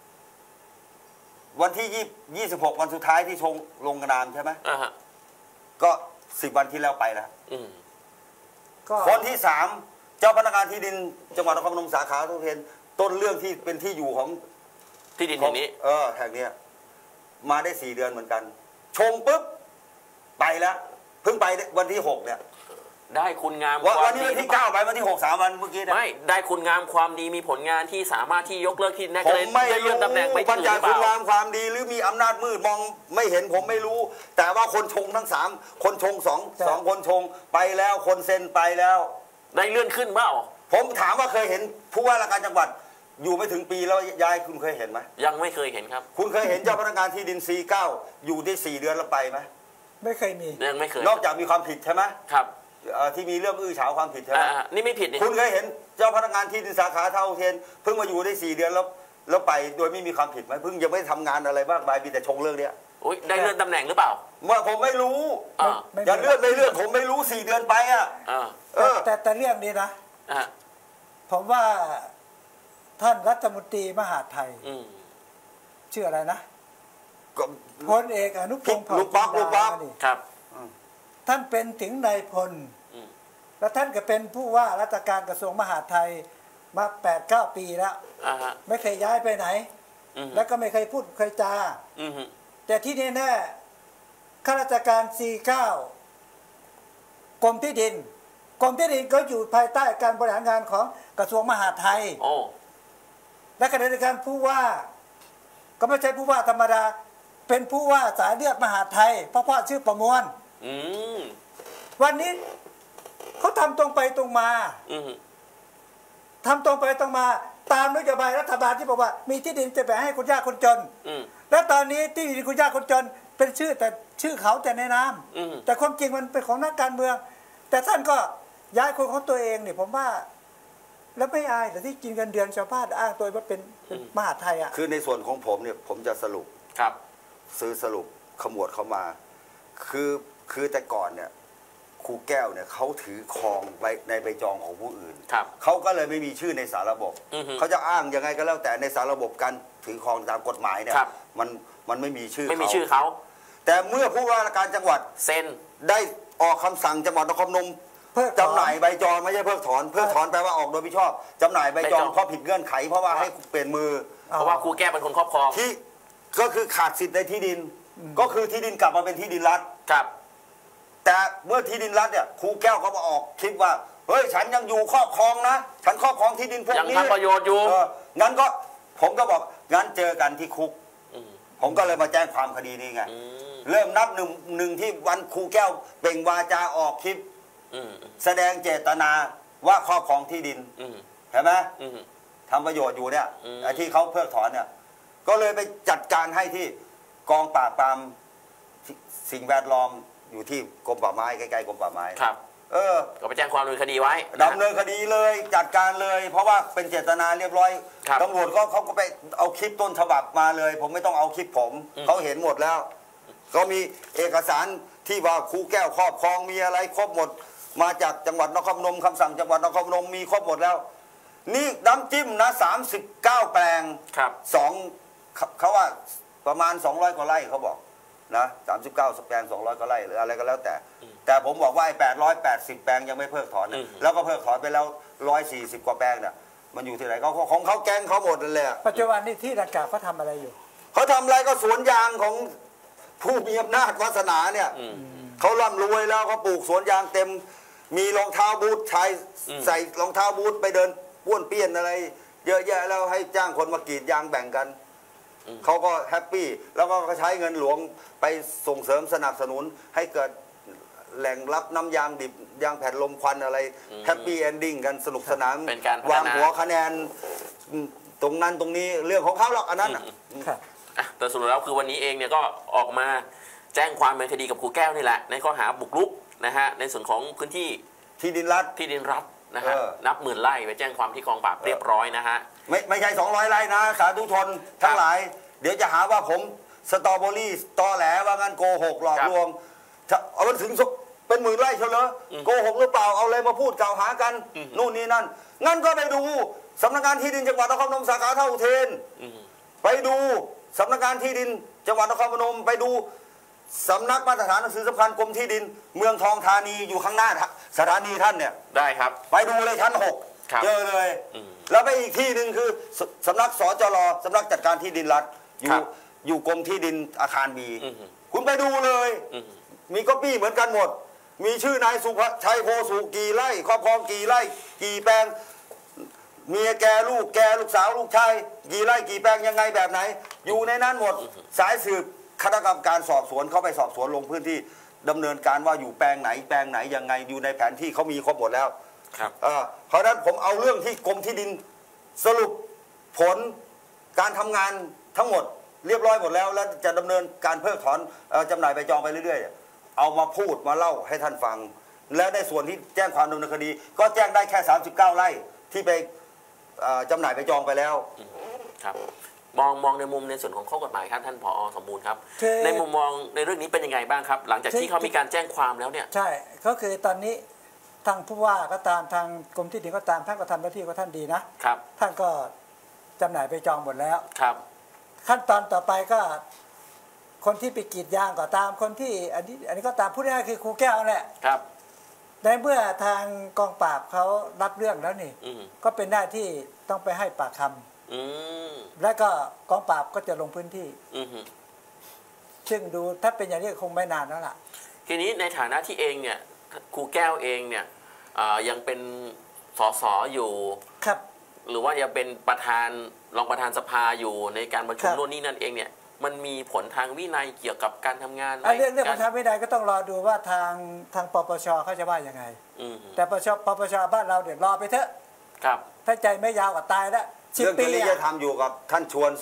วันที่26วันสุดท้ายที่ชงลงกระดานใช่ไหมก็10 วันที่แล้วไปแล้วคนที่3เจ้าพนักงานที่ดินจังหวัดนครพนมสาขาทุเรียนต้นเรื่องที่เป็นที่อยู่ของที่ดินแห่งนี้แห่งนี้มาได้4 เดือนเหมือนกันชงปุ๊บไปแล้วเพิ่งไปวันที่6เนี่ยได้คุณงามวันนี้วันที่9ไปวันที่6 3 วันเมื่อกี้ไม่ได้คุณงามความดีมีผลงานที่สามารถที่ยกเลิกที่แน่เลยได้เลื่อนตำแหน่งไปบรรยายคุณงามความดีหรือมีอำนาจมืดมองไม่เห็นผมไม่รู้แต่ว่าคนชงทั้ง3คนชง2คนชงไปแล้วคนเซ็นไปแล้วได้เลื่อนขึ้นเปล่าผมถามว่าเคยเห็นผู้ว่าราชการจังหวัดอยู่ไม่ถึงปีแล้วย้ายคุณเคยเห็นไหมยังไม่เคยเห็นครับคุณเคยเห็นเจ้าพนักงานที่ดินC9อยู่ได้4 เดือนแล้วไปไหมไม่เคยมียังไม่เคยนอกจากมีความผิดใช่ไหมครับที่มีเรื่องฉาวความผิดใช่ไหมนี่ไม่ผิดนี่คุณเคยเห็นเจ้าพนักงานที่ดินสาขาเท่าเทียนเพิ่งมาอยู่ได้4 เดือนแล้วไปโดยไม่มีความผิดไหมเพิ่งยังไม่ทำงานอะไรบ้างไปมีแต่ชงเรื่องเนี้ยได้เลื่อนตำแหน่งหรือเปล่าว่าผมไม่รู้อย่าเลื่อนไม่เลื่อนผมไม่รู้4 เดือนไปแต่เรื่องนี้นะผมว่าท่านรัฐมนตรีมหาดไทยชื่ออะไรนะพลเอกอนุพงศ์เผ่าจินดาครับท่านเป็นถึงนายพลแล้วท่านก็เป็นผู้ว่าราชการกระทรวงมหาดไทยมา 8-9 ปีแล้วไม่เคยย้ายไปไหนแล้วก็ไม่เคยพูดเคยจาแต่ที่แน่ๆข้าราชการ49กรมที่ดินก็อยู่ภายใต้การบริหารงานของกระทรวงมหาดไทยและขณะเดียวกันผู้ว่าก็ไม่ใช่ผู้ว่าธรรมดาเป็นผู้ว่าสายเลือดมหาดไทยเพราะพ่อชื่อประมวลวันนี้เขาทำตรงไปตรงมาทำตรงไปตรงมาตามนโยบายรัฐบาลที่บอกว่ามีที่ดินจะแบ่งให้คนยากคนจนแล้วตอนนี้ที่ดินคนยากคนจนเป็นชื่อแต่ชื่อเขาแต่ในนามแต่ความจริงมันเป็นของนักการเมืองแต่ท่านก็ย้ายคนของตัวเองเนี่ยผมว่าแล้วไม่อายแต่ที่กินเงินเดือนชาวบ้านอ้างตัวว่าเป็นมหาไทยคือในส่วนของผมเนี่ยผมจะสรุปครับซื้อสรุปขมวดเข้ามาคือแต่ก่อนเนี่ยครูแก้วเนี่ยเขาถือครองไว้ในใบจองของผู้อื่นเขาก็เลยไม่มีชื่อในสารระบบเขาจะอ้างยังไงก็แล้วแต่ในสารระบบการถือครองตามกฎหมายเนี่ยมันไม่มีชื่อเขาแต่เมื่อผู้ว่าราชการจังหวัดเซ็นได้ออกคำสั่งจังหวัดนครพนมจำหน่ายใบจองไม่ใช่เพิกถอนแปลว่าออกโดยมิชอบจำหน่ายใบจองเพราะผิดเงื่อนไขเพราะว่าให้เปลี่ยนมือเพราะว่าครูแก้วเป็นคนครอบครองที่ก็คือขาดสิทธิ์ในที่ดิน ก็คือที่ดินกลับมาเป็นที่ดินรัฐครับแต่เมื่อที่ดินรัฐเนี่ยครูแก้วเขามาออกคลิปว่าเฮ้ยฉันยังอยู่ครอบครองนะฉันครอบครองที่ดินพวกยังนี้ทำประโยชน์อยู่งั้นก็ผมก็บอกงั้นเจอกันที่คุกผมก็เลยมาแจ้งความคดีนี้ไงเริ่มนับหนึ่งที่วันครูแก้วเปล่งวาจาออกคลิปแสดงเจตนาว่าครอบครองที่ดินเห็นไหมทำประโยชน์อยู่เนี่ยไอ้ที่เขาเพิกถอนเนี่ยก็เลยไปจัดการให้ที่กองปราบปรามสิ่งแวดล้อมอยู่ที่กรมป่าไม้ใกล้ๆกรมป่าไม้ครับก็ไปแจ้งความดำเนินคดีไว้ดำเนินคดีเลยจัดการเลย เพราะว่าเป็นเจตนาเรียบร้อยตำรวจเขาก็ไปเอาคลิปต้นฉบับมาเลยผมไม่ต้องเอาคลิปผมเขาเห็นหมดแล้วก็มีเอกสารที่ว่าครูแก้วครอบครองมีอะไรครบหมดมาจากจังหวัดนครพนมคำสั่งจังหวัดนครพนมมีครบหมดแล้วนี่น้ำจิ้มนะ39แปลงเขาว่าประมาณ200กว่าไร่เขาบอกนะ39แปลง200กว่าไร่หรืออะไรก็แล้วแต่ผมบอกว่าไอ้880แปลงยังไม่เพิกถอนแล้วก็เพิกถอนไปแล้ว140กว่าแปลงเนี่ยมันอยู่ที่ไหนของเขาแกงเขาหมดเลยปัจจุบันนี้ที่ดังกล่าวเขาทำอะไรอยู่เขาทำอะไรก็สวนยางของผู้มีอำนาจวาสนาเนี่ยเขาร่ำรวยแล้วเขาปลูกสวนยางเต็มมีรองเท้าบูทชายใส่รองเท้าบูทไปเดินป้วนเปี้ยนอะไรเยอะแยะแล้วให้จ้างคนมากรีดยางแบ่งกันเขาก็แฮปปี้แล้วก็ใช้เงินหลวงไปส่งเสริมสนับสนุนให้เกิดแหล่งรับน้ำยางดิบยางแผ่นลมควันอะไรแฮปปี้เอนดิ้งกันสนุกสนานวางหัวคะแนนตรงนั้นตรงนี้เรื่องของเขาหรอกอันนั้นแต่สรุปแล้วคือวันนี้เองเนี่ยก็ออกมาแจ้งความเป็นคดีกับครูแก้วนี่แหละในข้อหาบุกรุกนะฮะในส่วนของพื้นที่ดินรัฐนะฮะนับหมื่นไร่ไปแจ้งความที่กองปราบเรียบร้อยนะฮะไม่ใช่200ไร่นะสาธุชนทั้งหลายเดี๋ยวจะหาว่าผมสตรอเบอรี่ตอแหลว่างั้นโกหกหลอกลวงเอามันถึงเป็นหมื่นไร่เฉลยโกหกหรือเปล่าเอาอะไรมาพูดกล่าวหากันนู่นนี่นั่นงั้นก็ไปดูสำนักงานที่ดินจังหวัดนครพนมสาขาท่าอุเทนไปดูสำนักงานที่ดินจังหวัดนครพนมไปดูสำนักมาตรฐานหนังสือสำคัญกรมที่ดินเมืองทองธานีอยู่ข้างหน้าสถานีท่านเนี่ยได้ครับไปดูเลยชั้น6เจอเลยแล้วไปอีกที่หนึ่งคือสำนักสจรสำนักจัดการที่ดินรัฐอยู่กรมที่ดินอาคารบีคุณไปดูเลยมีก๊อปปี้เหมือนกันหมดมีชื่อนายสุภชัยโพสุกี่ไร่ครอบครองกี่ไร่กี่แปลงเมียแกลูกสาวลูกชายกี่ไร่กี่แปลงยังไงแบบไหนอยู่ในนั้นหมดสายสืบคณะกรรมการสอบสวนเข้าไปสอบสวนลงพื้นที่ดำเนินการว่าอยู่แปลงไหนยังไงอยู่ในแผนที่เขามีครบหมดแล้วครับเพราะนั้นผมเอาเรื่องที่กรมที่ดินสรุปผลการทำงานทั้งหมดเรียบร้อยหมดแล้วแล้วจะดำเนินการเพิกถอนจำหน่ายใบจองไปเรื่อยๆเอามาพูดมาเล่าให้ท่านฟังและในส่วนที่แจ้งความดำเนินคดีก็แจ้งได้แค่39ไร่ที่ไปจำหน่ายใบจองไปแล้วครับมองในมุมในส่วนของข้อกฎหมายครับท่านผอ.สมบูรณ์ครับในมุมมองในเรื่องนี้เป็นยังไงบ้างครับหลังจากที่เขามีการแจ้งความแล้วเนี่ยใช่ก็คือตอนนี้ทางผู้ว่าก็ตามทางกรมที่ดินก็ตามท่านก็ทำหน้าที่ของท่านดีนะครับท่านก็จำหน่ายไปจองหมดแล้วครับขั้นตอนต่อไปก็คนที่ไปกรีดยางก็ตามคนที่อันนี้ก็ตามผู้ได้คือครูแก้วแหละครับในเมื่อทางกองปราบเขารับเรื่องแล้วนี่ก็เป็นหน้าที่ต้องไปให้ปากคำและก็กองปราบก็จะลงพื้นที่ซึ่งดูถ้าเป็นอย่างนี้คงไม่นานแล้วล่ะทีนี้ในฐานะที่เองเนี่ยครูแก้วเองเนี่ยยังเป็นสสอยู่ครับหรือว่ายังเป็นประธานรองประธานสภาอยู่ในการประชุมโน่นนี่นั่นเองเนี่ยมันมีผลทางวินัยเกี่ยวกับการทำงานเรื่องประธานวินัยก็ต้องรอดูว่าทางปปชเขาจะว่ายังไงแต่ปปชบ้านเราเดี๋ยวรอไปเถอะครับถ้าใจไม่ยาวก็ตายแล้วเรื่องจริยธรรมอยู่กับท่านชวน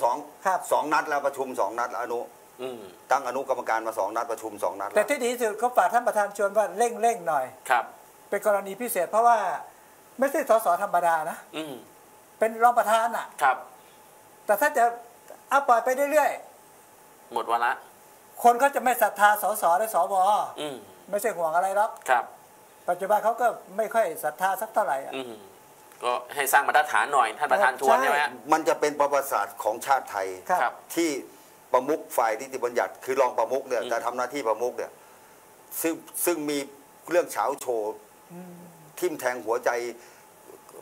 2นัดแล้วประชุม2นัดอนุตั้งอนุกรรมการมา2นัดประชุม2นัดแต่ที่ดีที่สุดเขาฝากท่านประธานชวนว่าเร่งหน่อยครับเป็นกรณีพิเศษเพราะว่าไม่ใช่สสธรรมดานะเป็นรองประธานอ่ะครับแต่ถ้าจะเอาปล่อยไปเรื่อยๆหมดวาระคนเขาจะไม่ศรัทธาสสและสวไม่ใช่ห่วงอะไรหรอกครับปัจจุบันเขาก็ไม่ค่อยศรัทธาสักเท่าไหร่ก็ให้สร้างมาตรฐานหน่อยท่านประธานชวนใช่ไหมมันจะเป็นประวัติศาสตร์ของชาติไทยที่ประมุขฝ่ายนิติบัญญัติคือรองประมุขเนี่ยแต่ทำหน้าที่ประมุขเนี่ยซึ่งมีเรื่องเฉาโชว์ทิ่มแทงหัวใจ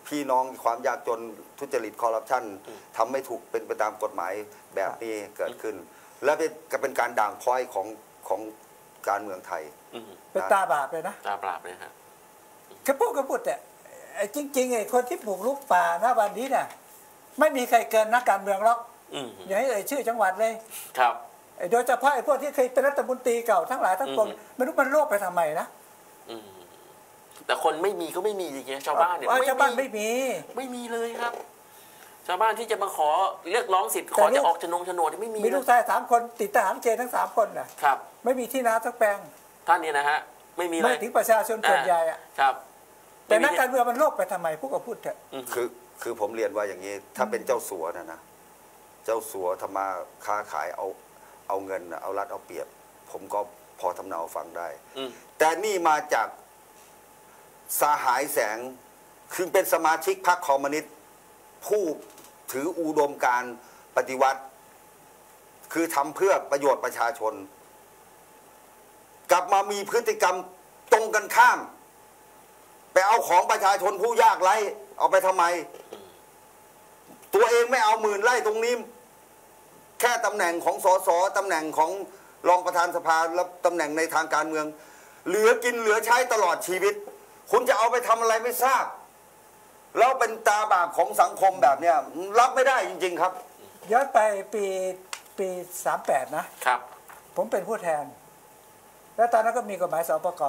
พี่น้องความยากจนทุจริตคอร์รัปชันทำไม่ถูกเป็นไปตามกฎหมายแบบนี้เกิดขึ้น และเป็นการด่างพร้อยของการเมืองไทยเป็นตาบาปเลยนะตาปราบเลยฮะกระพูดแต่จริงๆไอ้คนที่ปลูกลุกป่าณวันนี้น่ะไม่มีใครเกินนักการเมืองหรอกอย่าให้เอ่ยชื่อจังหวัดเลยครับโดยเฉพาะไอ้พวกที่เคยเป็นรัฐมนตรีเก่าทั้งหลายทั้งปวงไม่รู้มันโลภไปทำไมนะแต่คนไม่มีก็ไม่มีจริงๆชาวบ้านเนี่ยชาวบ้านไม่มีไม่มีเลยครับ ชาวบ้านที่จะมาขอเรียกร้องสิทธิ์ขอจะออกโฉนดไม่มีมีลูกชาย3 คนติดทหารเกณฑ์ทั้ง3 คนน่ะครับไม่มีที่นาสักแปลงท่านเนี่ยนะฮะไม่มีเลยไม่ถึงประชาชนส่วนใหญ่อะครับแต่นักการเมืองมันโลภไปทำไมพวกก็พูดเถอะคือผมเรียนว่าอย่างนี้ถ้าเป็นเจ้าสัวนะเจ้าสัวทำมาค้าขายเอาเงินเอารัดเอาเปรียบ ผมก็พอทำเนาฟังได้แต่นี่มาจากสหายแสงคือเป็นสมาชิกพรรคคอมมิวนิสต์ผู้ถืออุดมการณ์ปฏิวัติ คือทำเพื่อประโยชน์ประชาชน กลับมามีพฤติกรรมตรงกันข้ามไปเอาของประชาชนผู้ยากไร้เอาไปทำไม ตัวเองไม่เอา10,000 ไร่ตรงนี้แค่ตำแหน่งของสสตำแหน่งของรองประธานสภาและตำแหน่งในทางการเมืองเหลือกินเหลือใช้ตลอดชีวิตคุณจะเอาไปทำอะไรไม่ทราบแล้วเป็นตาบาปของสังคมแบบเนี้ยรับไม่ได้จริงๆครับย้อนไปปี38นะครับผมเป็นผู้แทนแล้วตอนนั้นก็มีกฎหมายสปก.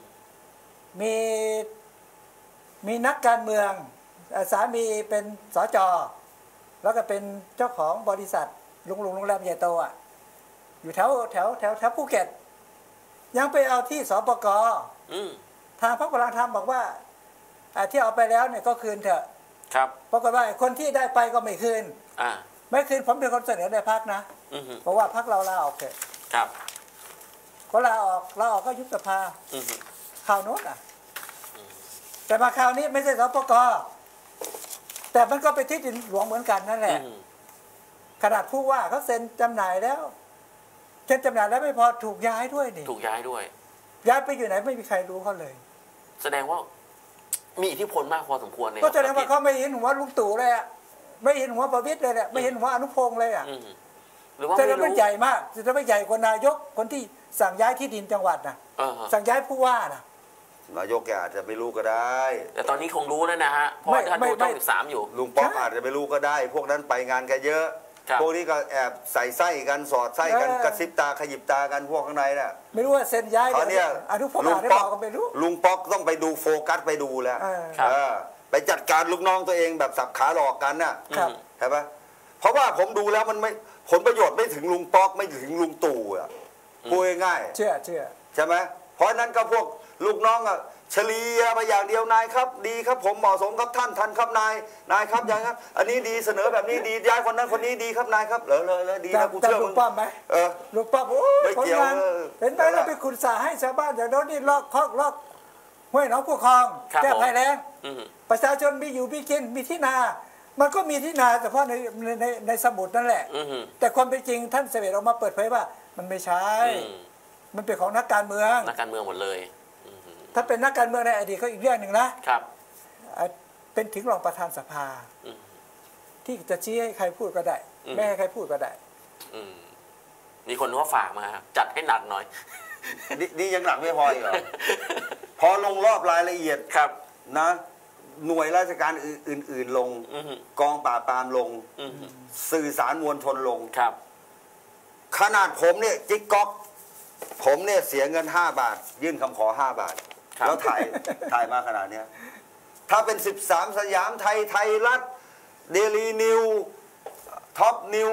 มีนักการเมืองสามีเป็นสจ.แล้วก็เป็นเจ้าของบริษัทโรงแรมใหญ่โตอ่ะอยู่แถวภูเก็ตยังไปเอาที่สปก.ทางพรรคพลังธรรมบอกว่าที่เอาไปแล้วเนี่ยก็คืนเถอะครับปรากฏว่าคนที่ได้ไปก็ไม่คืนไม่คืนผมเป็นคนเสนอในพรรคนะเพราะว่าพรรคเราลาออกเถอะครับก็ลาออกก็ยุบสภาข่าวโน้นแต่มาคราวนี้ไม่ใช่สปก.แต่มันก็เป็นที่ดินหลวงเหมือนกันนั่นแหละขนาดผู้ว่าเขาเซ็นจำหน่ายแล้วเซ็นจำหน่ายแล้วไม่พอถูกย้ายด้วยนี่ถูกย้ายด้วยย้ายไปอยู่ไหนไม่มีใครรู้เขาเลยแสดงว่ามีอิทธิพลมากพอสมควรเลยก็แสดงว่าเขาไม่เห็นหัวลุงตู่เลยอ่ะไม่เห็นหัวประวิตรเลยแหละไม่เห็นหัวอนุพงษ์เลยอ่ะหรือว่าแต่มันใหญ่มากแต่ไม่ใหญ่กว่านายกคนที่สั่งย้ายที่ดินจังหวัดนะสั่งย้ายผู้ว่านะนายกแกอาจจะไม่รู้ก็ได้แต่ตอนนี้คงรู้แล้วนะฮะเพราะท่านดูช่อง13อยู่ลุงป๊อกอาจจะไม่รู้ก็ได้พวกนั้นไปงานกันเยอะพวกนี้ก็แอบใส่ไส้กันสอดไส้กันกระซิบตาขยิบตากันพวกข้างในน่ะไม่รู้ว่าเซ็นย้ายกันเนี่ยอนุพงษ์ได้บอกก็ไม่รู้ลุงป๊อกต้องไปดูโฟกัสไปดูแล้วไปจัดการลูกน้องตัวเองแบบสับขาหลอกกันน่ะใช่ปะเพราะว่าผมดูแล้วมันไม่ผลประโยชน์ไม่ถึงลุงป๊อกไม่ถึงลุงตู่อ่ะพูดง่ายๆเชื่อใช่ไหมเพราะนั้นก็พวกลูกน้องอ่ะเฉลี่ยไปอย่างเดียวนายครับดีครับผมเหมาะสมครับท่านครับนายครับยังครับอันนี้ดีเสนอแบบนี้ดีย้ายคนนั้นคนนี้ดีครับนายครับเหรอดีนะกูเชื่อมึงลุงป้อมไหมลุงป้อมโอ้ยคนงานเห็นไหมเราไปขุดสระให้ชาวบ้านอย่างโน้นนี่ลอกห้วยหนองผู้คลองแก้ภัยแล้งประชาชนมีอยู่มีกินมีที่นามันก็มีที่นาเฉพาะในสมุดนั่นแหละแต่ความเป็นจริงท่านเสวตออกมาเปิดเผยว่ามันไม่ใช่มันเป็นของนักการเมืองหมดเลยถ้าเป็นนักการเมืองในอดีตก็อีกเรื่องหนึ่งนะครับเป็นถึงรองประธานสภาที่จะชี้ให้ใครพูดก็ได้ไม่ให้ใครพูดก็ได้มีคนว่าฝากมาจัดให้หนักหน่อยนี่ยังหนักไม่พออีกเหรอพอลงรอบรายละเอียดครับนะหน่วยราชการอื่นๆลงกองปราบปรามลงสื่อสารมวลชนลงครับขนาดผมเนี่ยจิ๊กก๊อกผมเนี่ยเสียเงิน5 บาทยื่นคำขอ5 บาทแล้วถ่ายมาขนาดนี้ถ้าเป็น13สยามไทยรัฐเดลีนิวท็อปนิว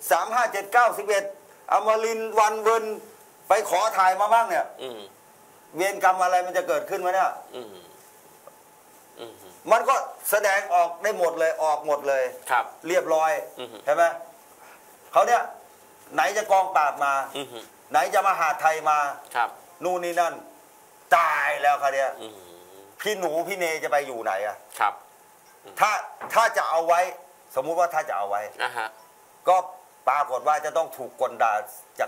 357911อมรินทร์วันเวิร์นไปขอถ่ายมาบ้างเนี่ยเวรกรรมอะไรมันจะเกิดขึ้นไหมเนี่ยมันก็แสดงออกได้หมดเลยออกหมดเลยเรียบร้อยใช่ไหมเขาเนี่ยไหนจะกองปราบมาไหนจะมหาไทยมานู่นนี่นั่นตายแล้วค่ะเนี่ยพี่หนูพี่เนจะไปอยู่ไหนอะครับถ้าจะเอาไว้สมมุติว่าถ้าจะเอาไว้ก็ปรากฏว่าจะต้องถูกกลด่าจาก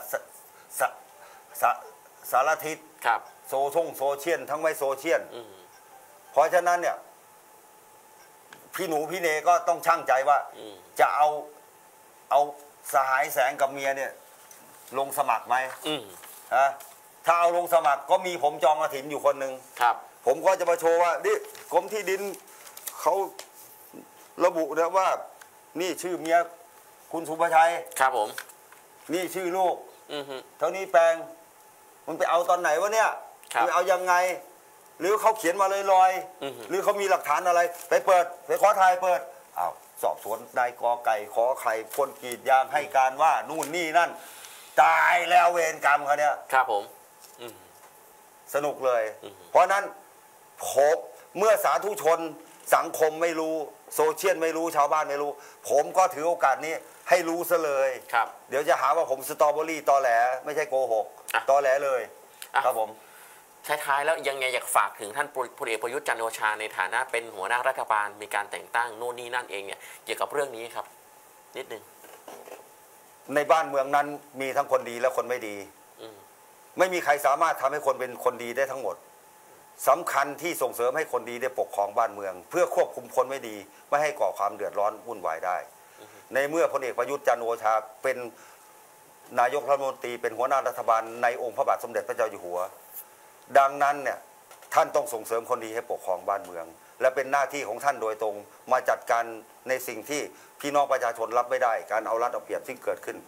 สารทิศโซเชียลทั้งไม่โซเชียลเพราะฉะนั้นเนี่ยพี่หนูพี่เนก็ต้องชั่งใจว่าจะเอาสหายแสงกับเมียเนี่ยลงสมัครไหมฮะถ้าเอาลงสมัครก็มีผมจองกฐินอยู่คนหนึ่งครับผมก็จะมาโชว์ว่านี่กรมที่ดินเขาระบุนะว่านี่ชื่อเมียคุณสุภชัยครับผมนี่ชื่อลูกเท่านี้แปลงมันไปเอาตอนไหนวะเนี่ยไปเอายังไงหรือเขาเขียนมาลอยๆหรือเขามีหลักฐานอะไรไปเปิดไปขอถ่ายเปิดอ้าวสอบสวนนายกอไก่ขอไข่คนกรีดยางให้การว่านู่นนี่นั่นตายแล้วเวรกรรมเขาเนี่ยครับผมสนุกเลยเพราะนั้นผมเมื่อสาธุชนสังคมไม่รู้โซเชียลไม่รู้ชาวบ้านไม่รู้ผมก็ถือโอกาสนี้ให้รู้ซะเลยครับเดี๋ยวจะหาว่าผมสตรอเบอรี่ตอแหลไม่ใช่โกหกตอแหลเลยครับผมท้ายๆแล้วยังไงอยากฝากถึงท่านพลเอกประยุทธ์จันทร์โอชาในฐานะเป็นหัวหน้ารัฐบาลมีการแต่งตั้งโน่นนี่นั่นเองเนี่ยเกี่ยวกับเรื่องนี้ครับนิดนึงในบ้านเมืองนั้นมีทั้งคนดีและคนไม่ดีไม่มีใครสามารถทำให้คนเป็นคนดีได้ทั้งหมดสำคัญที่ส่งเสริมให้คนดีได้ปกครองบ้านเมืองเพื่อควบคุมคนไม่ดีไม่ให้ก่อความเดือดร้อนวุ่นวายได้ในเมื่อพลเอกประยุทธ์จันทร์โอชาเป็นนายกรัฐมนตรีเป็นหัวหน้ารัฐบาลในองค์พระบาทสมเด็จพระเจ้าอยู่หัวดังนั้นเนี่ยท่านต้องส่งเสริมคนดีให้ปกครองบ้านเมืองและเป็นหน้าที่ของท่านโดยตรงมาจัดการในสิ่งที่พี่น้องประชาชนรับไม่ได้การเอารัดเอาเปรียบที่เกิดขึ้น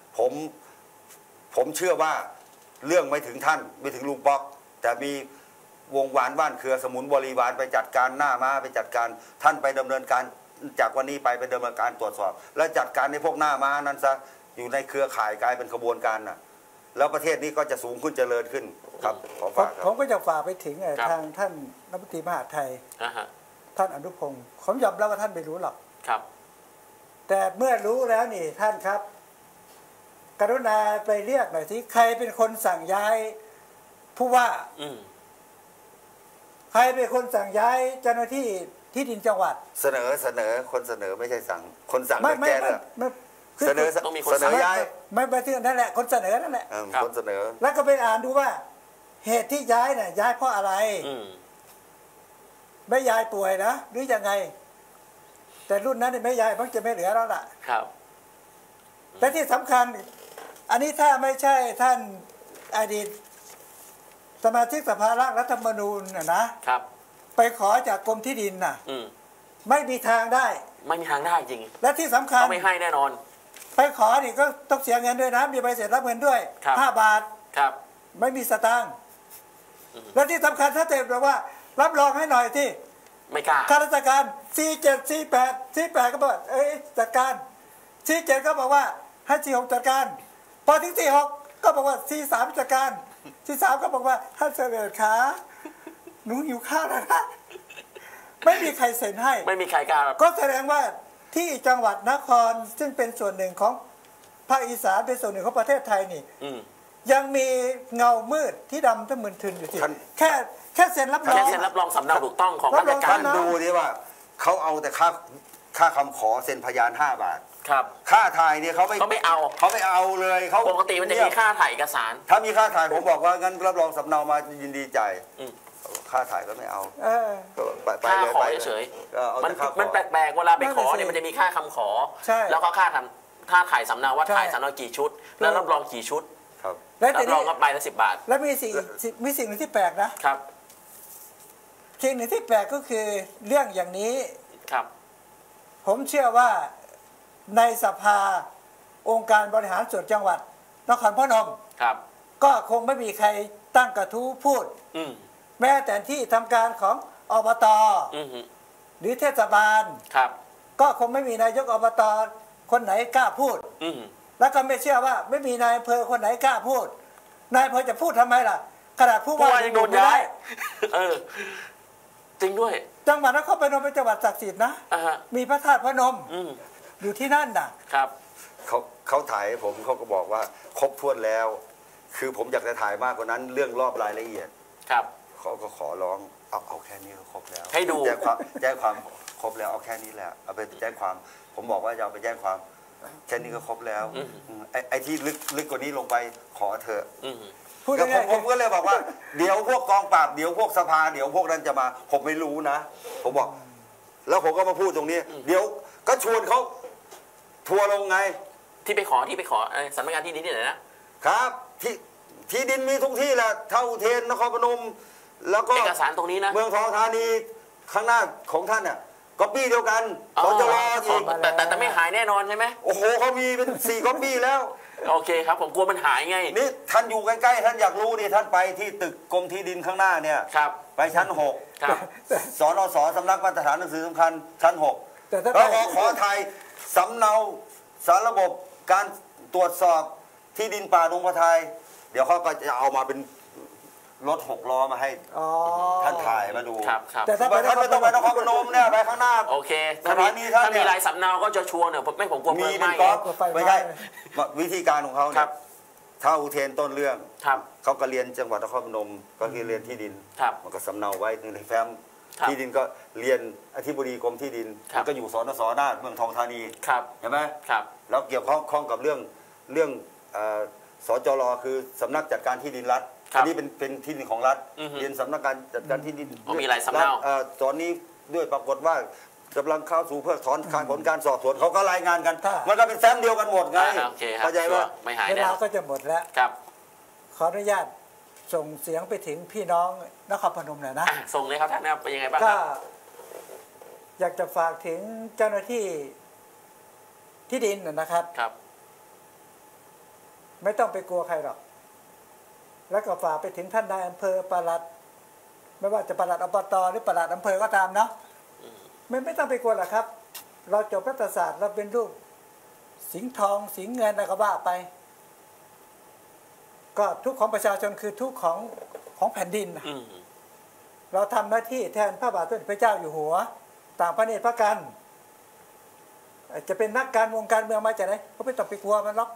ผมเชื่อว่าเรื่องไม่ถึงท่านไม่ถึงลุงป๊อกแต่มีวงวานบ้านเครือสมุนบริวารไปจัดการหน้าม้าไปจัดการท่านไปดำเนินการจากวันนี้ไปดำเนินการตรวจสอบและจัดการในพวกหน้าม้านั้นซะอยู่ในเครือข่ายกลายเป็นขบวนการน่ะแล้วประเทศนี้ก็จะสูงขึ้นเจริญขึ้นครับขอฝากครับผมก็จะฝากไปถึงทางท่านรัฐมนตรีมหาดไทยท่านอนุพงศ์ผมยอมรับว่าท่านไม่รู้หรอกครับแต่เมื่อรู้แล้วนี่ท่านครับกรุณาไปเรียกหน่อยสิใครเป็นคนสั่งย้ายผู้ว่าใครเป็นคนสั่งย้ายเจ้าหน้าที่ที่ดินจังหวัดเสนอคนเสนอไม่ใช่สั่งคนสั่งไม่แก้เลยเสนอต้องมีคนเสนอย้ายไม่ถึงนั่นแหละคนเสนอนั่นแหละคนเสนอแล้วก็ไปอ่านดูว่าเหตุที่ย้ายเนี่ยย้ายเพราะอะไรไม่ย้ายป่วยนะหรือยังไงแต่รุ่นนั้นไม่ย้ายมักจะไม่เหลือแล้วล่ะครับแต่ที่สำคัญอันนี้ถ้าไม่ใช่ท่านอดีตสมาชิกสภาร่างรัฐธรรมนูญนะครับไปขอจากกรมที่ดินน่ะไม่มีทางได้ไม่มีทางได้จริงและที่สำคัญเขาไม่ให้แน่นอนไปขอนี่ก็ต้องเสียเงินด้วยนะมีใบเสร็จรับเงินด้วย5 บาทครับไม่มีสตางค์และที่สำคัญถ้าเต็มบอกว่ารับรองให้หน่อยที่ไม่กล้าข้าราชการ47 48ก็บอกจัดการ47ก็บอกว่าให้46จัดการพอถึง46ก็บอกว่า43จัดการ43ก็บอกว่าท่านเสด็จขาหนูหิวข้าวแล้วนะไม่มีใครเซ็นให้ไม่มีใครกล้าก็แสดงว่าที่จังหวัดนครซึ่งเป็นส่วนหนึ่งของภาคอีสานเป็นส่วนหนึ่งของประเทศไทยนี่ยังมีเงามืดที่ดำทั้งมึนทึนอยู่ที่แค่เซ็นรับรองแค่เซ็นรับรองสำเนาถูกต้องของราชการดูดิว่าเขาเอาแต่ค่าคำขอเซ็นพยาน5 บาทครับค่าถ่ายเนี่ยเขาไม่เอาเลยเขาปกติมันจะมีค่าถ่ายเอกสารถ้ามีค่าถ่ายผมบอกว่างั้นรับรองสำเนามายินดีจ่ายค่าถ่ายก็ไม่เอาค่าขอเฉยมันแปลกๆเวลาไปขอเนี่ยมันจะมีค่าคำขอแล้วก็ค่าถ่ายสำเนาว่าถ่ายสำเนากี่ชุดแล้วรับรองกี่ชุดรับรองก็ใบละ10 บาทแล้วมีสิ่งหนึ่งที่แปลกนะครับสิ่งหนึ่งที่แปลกก็คือเรื่องอย่างนี้ครับผมเชื่อว่าในสภาองค์การบริหารส่วนจังหวัดนครพนมครับก็คงไม่มีใครตั้งกระทู้พูดแม้แต่ที่ทำการของอบตหรือเทศบาลครับก็คงไม่มีนายกอบตคนไหนกล้าพูดแล้วก็ไม่เชื่อว่าไม่มีนายอำเภอคนไหนกล้าพูดนายอำเภอจะพูดทำไมล่ะขนาดผู้ว่ายังโดนย้ายจริงด้วยจังหวัดนครพนมเป็นจังหวัดศักดิ์สิทธิ์นะมีพระธาตุพนมอยู่ที่นั่นน่ะครับเขาถ่ายผมเขาก็บอกว่าครบถ้วนแล้วคือผมอยากจะถ่ายมากกว่านั้นเรื่องรอบรายละเอียดครับเขาก็ขอร้องเอาแค่นี้ก็ครบแล้วให้ดูแจ้งความครบแล้วเอาแค่นี้แหละเอาไปแจ้งความผมบอกว่าจะเอาไปแจ้งความแค่นี้ก็ครบแล้วไอ้ที่ลึกกว่านี้ลงไปขอเถอะผมก็เลยบอกว่าเดี๋ยวพวกกองปราบเดี๋ยวพวกสภาเดี๋ยวพวกนั้นจะมาผมไม่รู้นะผมบอกแล้วผมก็มาพูดตรงนี้ เดี๋ยวก็ชวนเขาทัวร์ลงไงที่ไปขอสำนักงานที่ดินที่ไหนนะครับที่ดินมีทุกที่แหละเท่าอุเทนนครพนมแล้วก็เอกสารตรงนี้นะเมืองทองธานีข้างหน้าของท่านเนี่ยก๊อปปี้เดียวกันสจรอีกแต่ไม่หายแน่นอนใช่ไหมโอ้โหเขามีเป็น4ก๊อปปี้แล้วโอเคครับผมกลัวมันหายไงนี่ท่านอยู่ใกล้ๆท่านอยากรู้นี่ท่านไปที่ตึกกรมที่ดินข้างหน้าเนี่ยครับไปชั้นครับ 6 สนสสำนักมาตรฐานหนังสือสำคัญชั้น 6 แต่ถ้าแล้วขอไทยสำเนาสารระบบการตรวจสอบที่ดินป่าดงพระไทยเดี๋ยวเขาก็จะเอามาเป็นรถ6 ล้อมาให้ท่านถ่ายมาดูครับแต่ถ้าท่านไม่ต้องไปนครพนมเนี่ยไปข้างหน้าโอเคสถานีท่านถ้ามีลายสำเนาก็จะชัวร์เนี่ยผมกลัวมีเพลิงไหเป็ม้นก๊อปไม่ใช่วิธีการของเขาครัเนี่ยบถ้าอุเทนต้นเรื่องครับเขาก็เรียนจังหวัดนครพนมก็คือเรียนที่ดินครับมันก็สำเนาไว้ในแฟ้มครับที่ดินก็เรียนอธิบดีกรมที่ดินครับมันก็อยู่สนสนาถเมืองทองธานีครับเห็นไหมครับแล้วเกี่ยวข้องกับเรื่องสจรคือสำนักจัดการที่ดินรัฐครับอันนี้เป็นที่ดินของรัฐอือฮึเรียนสำนักการจัดการที่ดินอ๋อมีหลายสำเนาตอนนี้ด้วยปรากฏว่ากำลังเข้าสู่เพื่อถอนการผลการสอบสวนเขาก็รายงานกัน มันก็เป็นแฟ้มเดียวกันหมดไงโอเคครับเข้าใจว่าไม่หายเวแน่ลาก็จะหมดแล้วครับขออนุญาตส่งเสียงไปถึงพี่น้องนครพนมหน่อยนะส่งเลยครับท่านนะครับเป็นยังไงบ้างคก็รับอยากจะฝากถึงเจ้าหน้าที่ที่ดินนะครับครับไม่ต้องไปกลัวใครหรอก แล้วก็ฝากไปถึงท่านนายอำเภอปลัด ไม่ว่าจะปลัดอบตหรือปลัดอำเภอก็ตามเนาะไม่ต้องไปกลัวหรอกครับ เราจบรัฐศาสตร์เราเป็นลูกสิงห์ทองสิงห์เงินอะไรก็ว่าไป ก็ทุกข์ของประชาชนคือทุกข์ของแผ่นดินนะ เราทำหน้าที่แทนพระบาทสมเด็จพระเจ้าอยู่หัว ต่างพระเนตรพระกันจะเป็นนักการเมืองมาจากไหนก็ไม่ต้องไปกลัวมันหรอก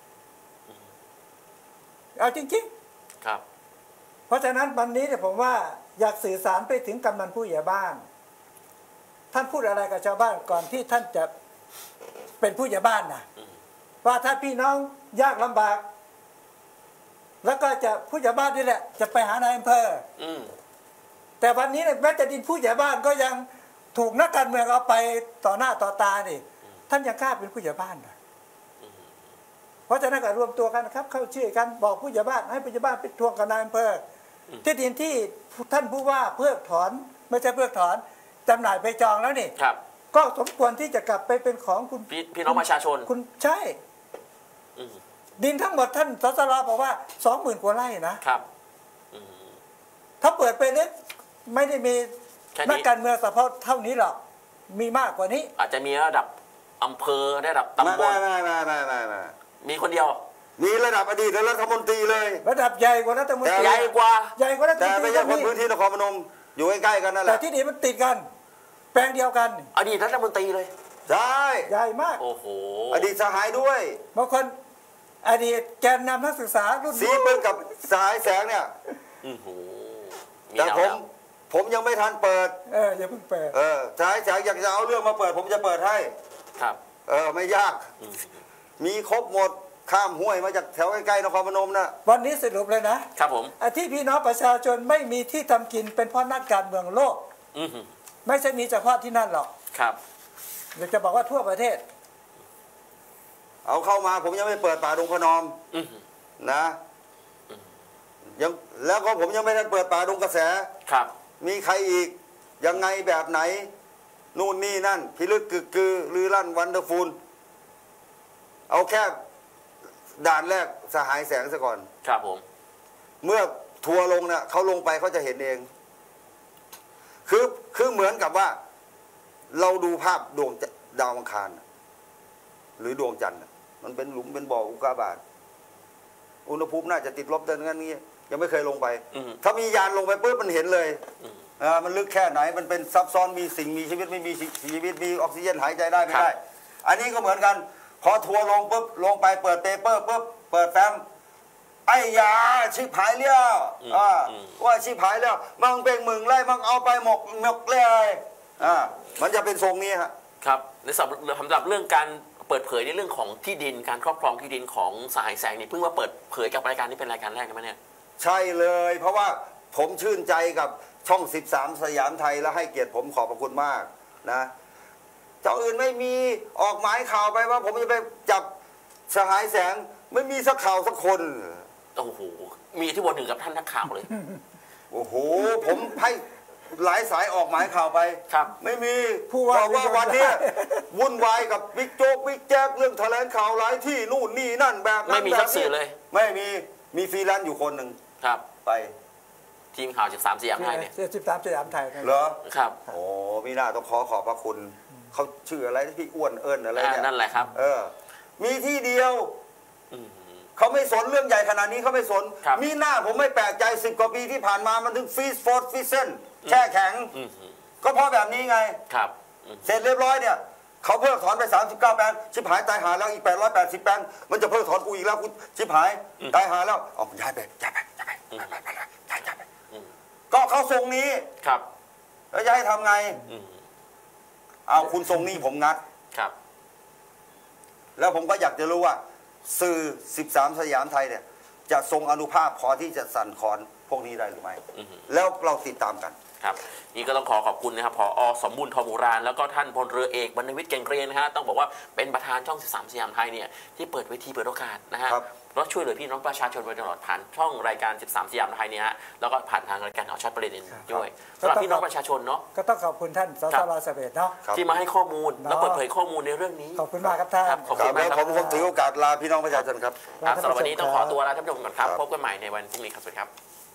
เอาจริงๆครับเพราะฉะนั้นวันนี้เนี่ยผมว่าอยากสื่อสารไปถึงกำนันผู้ใหญ่บ้าน ท่านพูดอะไรกับชาวบ้านก่อนที่ท่านจะเป็นผู้ใหญ่บ้านนะว่าถ้าพี่น้องยากลำบาก แล้วก็จะผู้ใหญ่บ้านนี่แหละจะไปหานายอำเภอแต่วันนี้เนี่ยแม้แต่ดินผู้ใหญ่บ้านก็ยังถูกนักการเมืองเอาไปต่อหน้าต่อตานี่ท่านยังกล้าเป็นผู้ใหญ่บ้านนะเพราะฉะนั้นก็รวมตัวกันครับเข้าชื่อกันบอกผู้ใหญ่บ้านให้ผู้ใหญ่บ้านไปทวงกับนายอำเภอที่ดินที่ท่านผู้ว่าเพิกถอนไม่ใช่เพิกถอนจำหน่ายไปจองแล้วนี่ครับก็สมควรที่จะกลับไปเป็นของคุณพี่น้องประชาชนคุณใช่ดินทั้งหมดท่านสสรบอกว่า 20,000 กว่าไร่นะครับถ้าเปิดไปเนี่ยไม่ได้มีแค่นี้นักการเมืองเฉพาะเท่านี้หรอกมีมากกว่านี้อาจจะมีระดับอำเภอระดับตำบลไม่มีคนเดียวมีระดับอดีตรัฐมนตรีเลยระดับใหญ่กว่ารัฐมนตรีใหญ่กว่าใหญ่กว่ารัฐแต่มนตไม่รีใช่ก็คนมีพื้นที่นครพนมอยู่ใกล้ๆกันนั่นแหแต่ละที่ดินมันติดกัน แปลงเดียวกันอดีตรัฐมนตรีเลยใช่ใหญ่มากโอ้โหอดีตสหายด้วยบางคนอดีตแกนนำนักศึกษารุ่นสีเปิ้ลกับสหายแสงเนี่ยโอ้โหแต่ผมยังไม่ทันเปิดอย่าเพิ่งเปิดสหายแสงอยากจะเอาเรื่องมาเปิด ผมจะเปิดให้ครับไม่ยาก มีครบหมดข้ามห้วยมาจากแถวใกล้ๆนครพนมนะวันนี้สรุปเลยนะครับผมที่พี่น้องประชาชนไม่มีที่ทำกินเป็นเพราะนักการเมืองโลกอือหือไม่ใช่มีเฉพาะที่นั่นหรอกครับอยากจะบอกว่าทั่วประเทศเอาเข้ามาผมยังไม่เปิดป่าดงพนอมอือหือนะยังแล้วก็ผมยังไม่ทันเปิดป่าดงกระแสครับมีใครอีกยังไงแบบไหน นู่นนี่นั่นพิลึกกึกกือลือลั่นวันเดอร์ฟูลเอาแค่ด่านแรกสหายแสงซะก่อนครับผมเมื่อทัวร์ลงเนี่ยเขาลงไปเขาจะเห็นเอง คือเหมือนกับว่า เราดูภาพดวงดาวอังคารหรือดวงจันทร์มันเป็นหลุมเป็นบ่ออุกกาบาตอุณหภูมิน่าจะติดลบเดินงั้นนี้ยังไม่เคยลงไป ถ้ามียานลงไปปุ๊บมันเห็นเลยมันลึกแค่ไหนมันเป็นซับซ้อนมีสิ่งมีชีวิตไม่มีชีวิตมีออกซิเจนหายใจได้ไม่ได้ อันนี้ก็เหมือนกันพอทัวร์ลงปุ๊บลงไปเปิดเปเปอร์ปุ๊บเปิดแฟ้มไอ้ยาชิบหายแล้วว่าชิบหายแล้วมังเป็นมึงไล่มังเอาไปหมกเลยมันจะเป็นทรงนี้ฮะครับในสำหรับเรื่องการเปิดเผยในเรื่องของที่ดินการครอบครองที่ดินของสหายแสงนี่เพิ่งมาเปิดเผยกับรายการนี้เป็นรายการแรกนะเนี่ยใช่เลยเพราะว่าผมชื่นใจกับช่อง 13 สยามไทยและให้เกียรติผมขอบพระคุณมากนะเจ้าอื่นไม่มีออกหมายข่าวไปว่าผมจะไปจับสหายแสงไม่มีสักข่าวสักคนโอ้โหมีอิที่วนหนึ่งกับท่านนักข่าวเลยโอ้โหผมให้หลายสายออกหมายข่าวไปครับไม่มีผู้ว่าบอกว่าวันเนี้ยวุ่นวายกับบิ๊กโจ๊กบิ๊กแจ๊กเรื่องแถลงข่าวหลายที่นู่นนี่นั่นแบบนั้นไม่มีแบบสักสื่อเลยไม่มีฟรีแลนซ์อยู่คนหนึ่งครับไปทีมข่าว13 สยามไทยเนี่ย 13 สยามไทยนะเหรอครับโอ้มีหน้าต้องขอบพระคุณเขาชื่ออะไรที่อ้วนเอิญอะไรเนี่ยนั่นแหละครับมีที่เดียวอืมเขาไม่สนเรื่องใหญ่ขนาดนี้เขาไม่สนครับมีหน้าผมไม่แปลกใจ10 กว่าปีที่ผ่านมามันถึงฟรีสฟอร์ดฟรีเซนแช่แข็งอืมก็เพราะแบบนี้ไงครับอืมเสร็จเรียบร้อยเนี่ยเขาเพิกถอนไป39 แปลงชิบหายตายหาแล้วอีก880 แปลงมันจะเพิกถอนกูอีกแล้วกูชิบหายตายหาแล้วอ๋อย้ายไปก็เขาทรงนี้ครับแล้วจะให้ทำไงอืมเอาคุณทรงนี้ผมงัดครับแล้วผมก็อยากจะรู้ว่าสื่อ13 สยามไทยเนี่ยจะทรงอนุภาพพอที่จะสั่นคลอนพวกนี้ได้หรือไม่อืมแล้วเราติดตามกันครับนี่ก็ต้องขอบคุณนะครับผอ.สมบูรณ์ทองโบราณแล้วก็ท่านพลเรือเอกบรรณวิทย์เก่งเกรียนนะฮะต้องบอกว่าเป็นประธานช่อง13 สยามไทยเนี่ยที่เปิดเวทีเปิดโอกาสนะฮะครับแล้วช่วยเหลือพี่น้องประชาชนมาตลอดผ่านช่องรายการ13 สยามไทยเนี่ยฮะแล้วก็ผ่านทางรายการข่าวชัดประเด็นด้วยสำหรับพี่น้องประชาชนเนาะก็ต้องขอบคุณท่านสสรเสเวตเนาะครับที่มาให้ข้อมูลและเนาะเปิดเผยข้อมูลในเรื่องนี้ขอบคุณมากครับท่านครับขอบคคุรับณมากแล้วครับผมถือโอกาสลาพี่น้องประชาชนครับครับสำหรับวันนี้ต้องขอตัวลาท่านผู้ชมก่อนครับครับพบกันใหม่ในวันพรุ่งนี้ครับสวัสดีครับ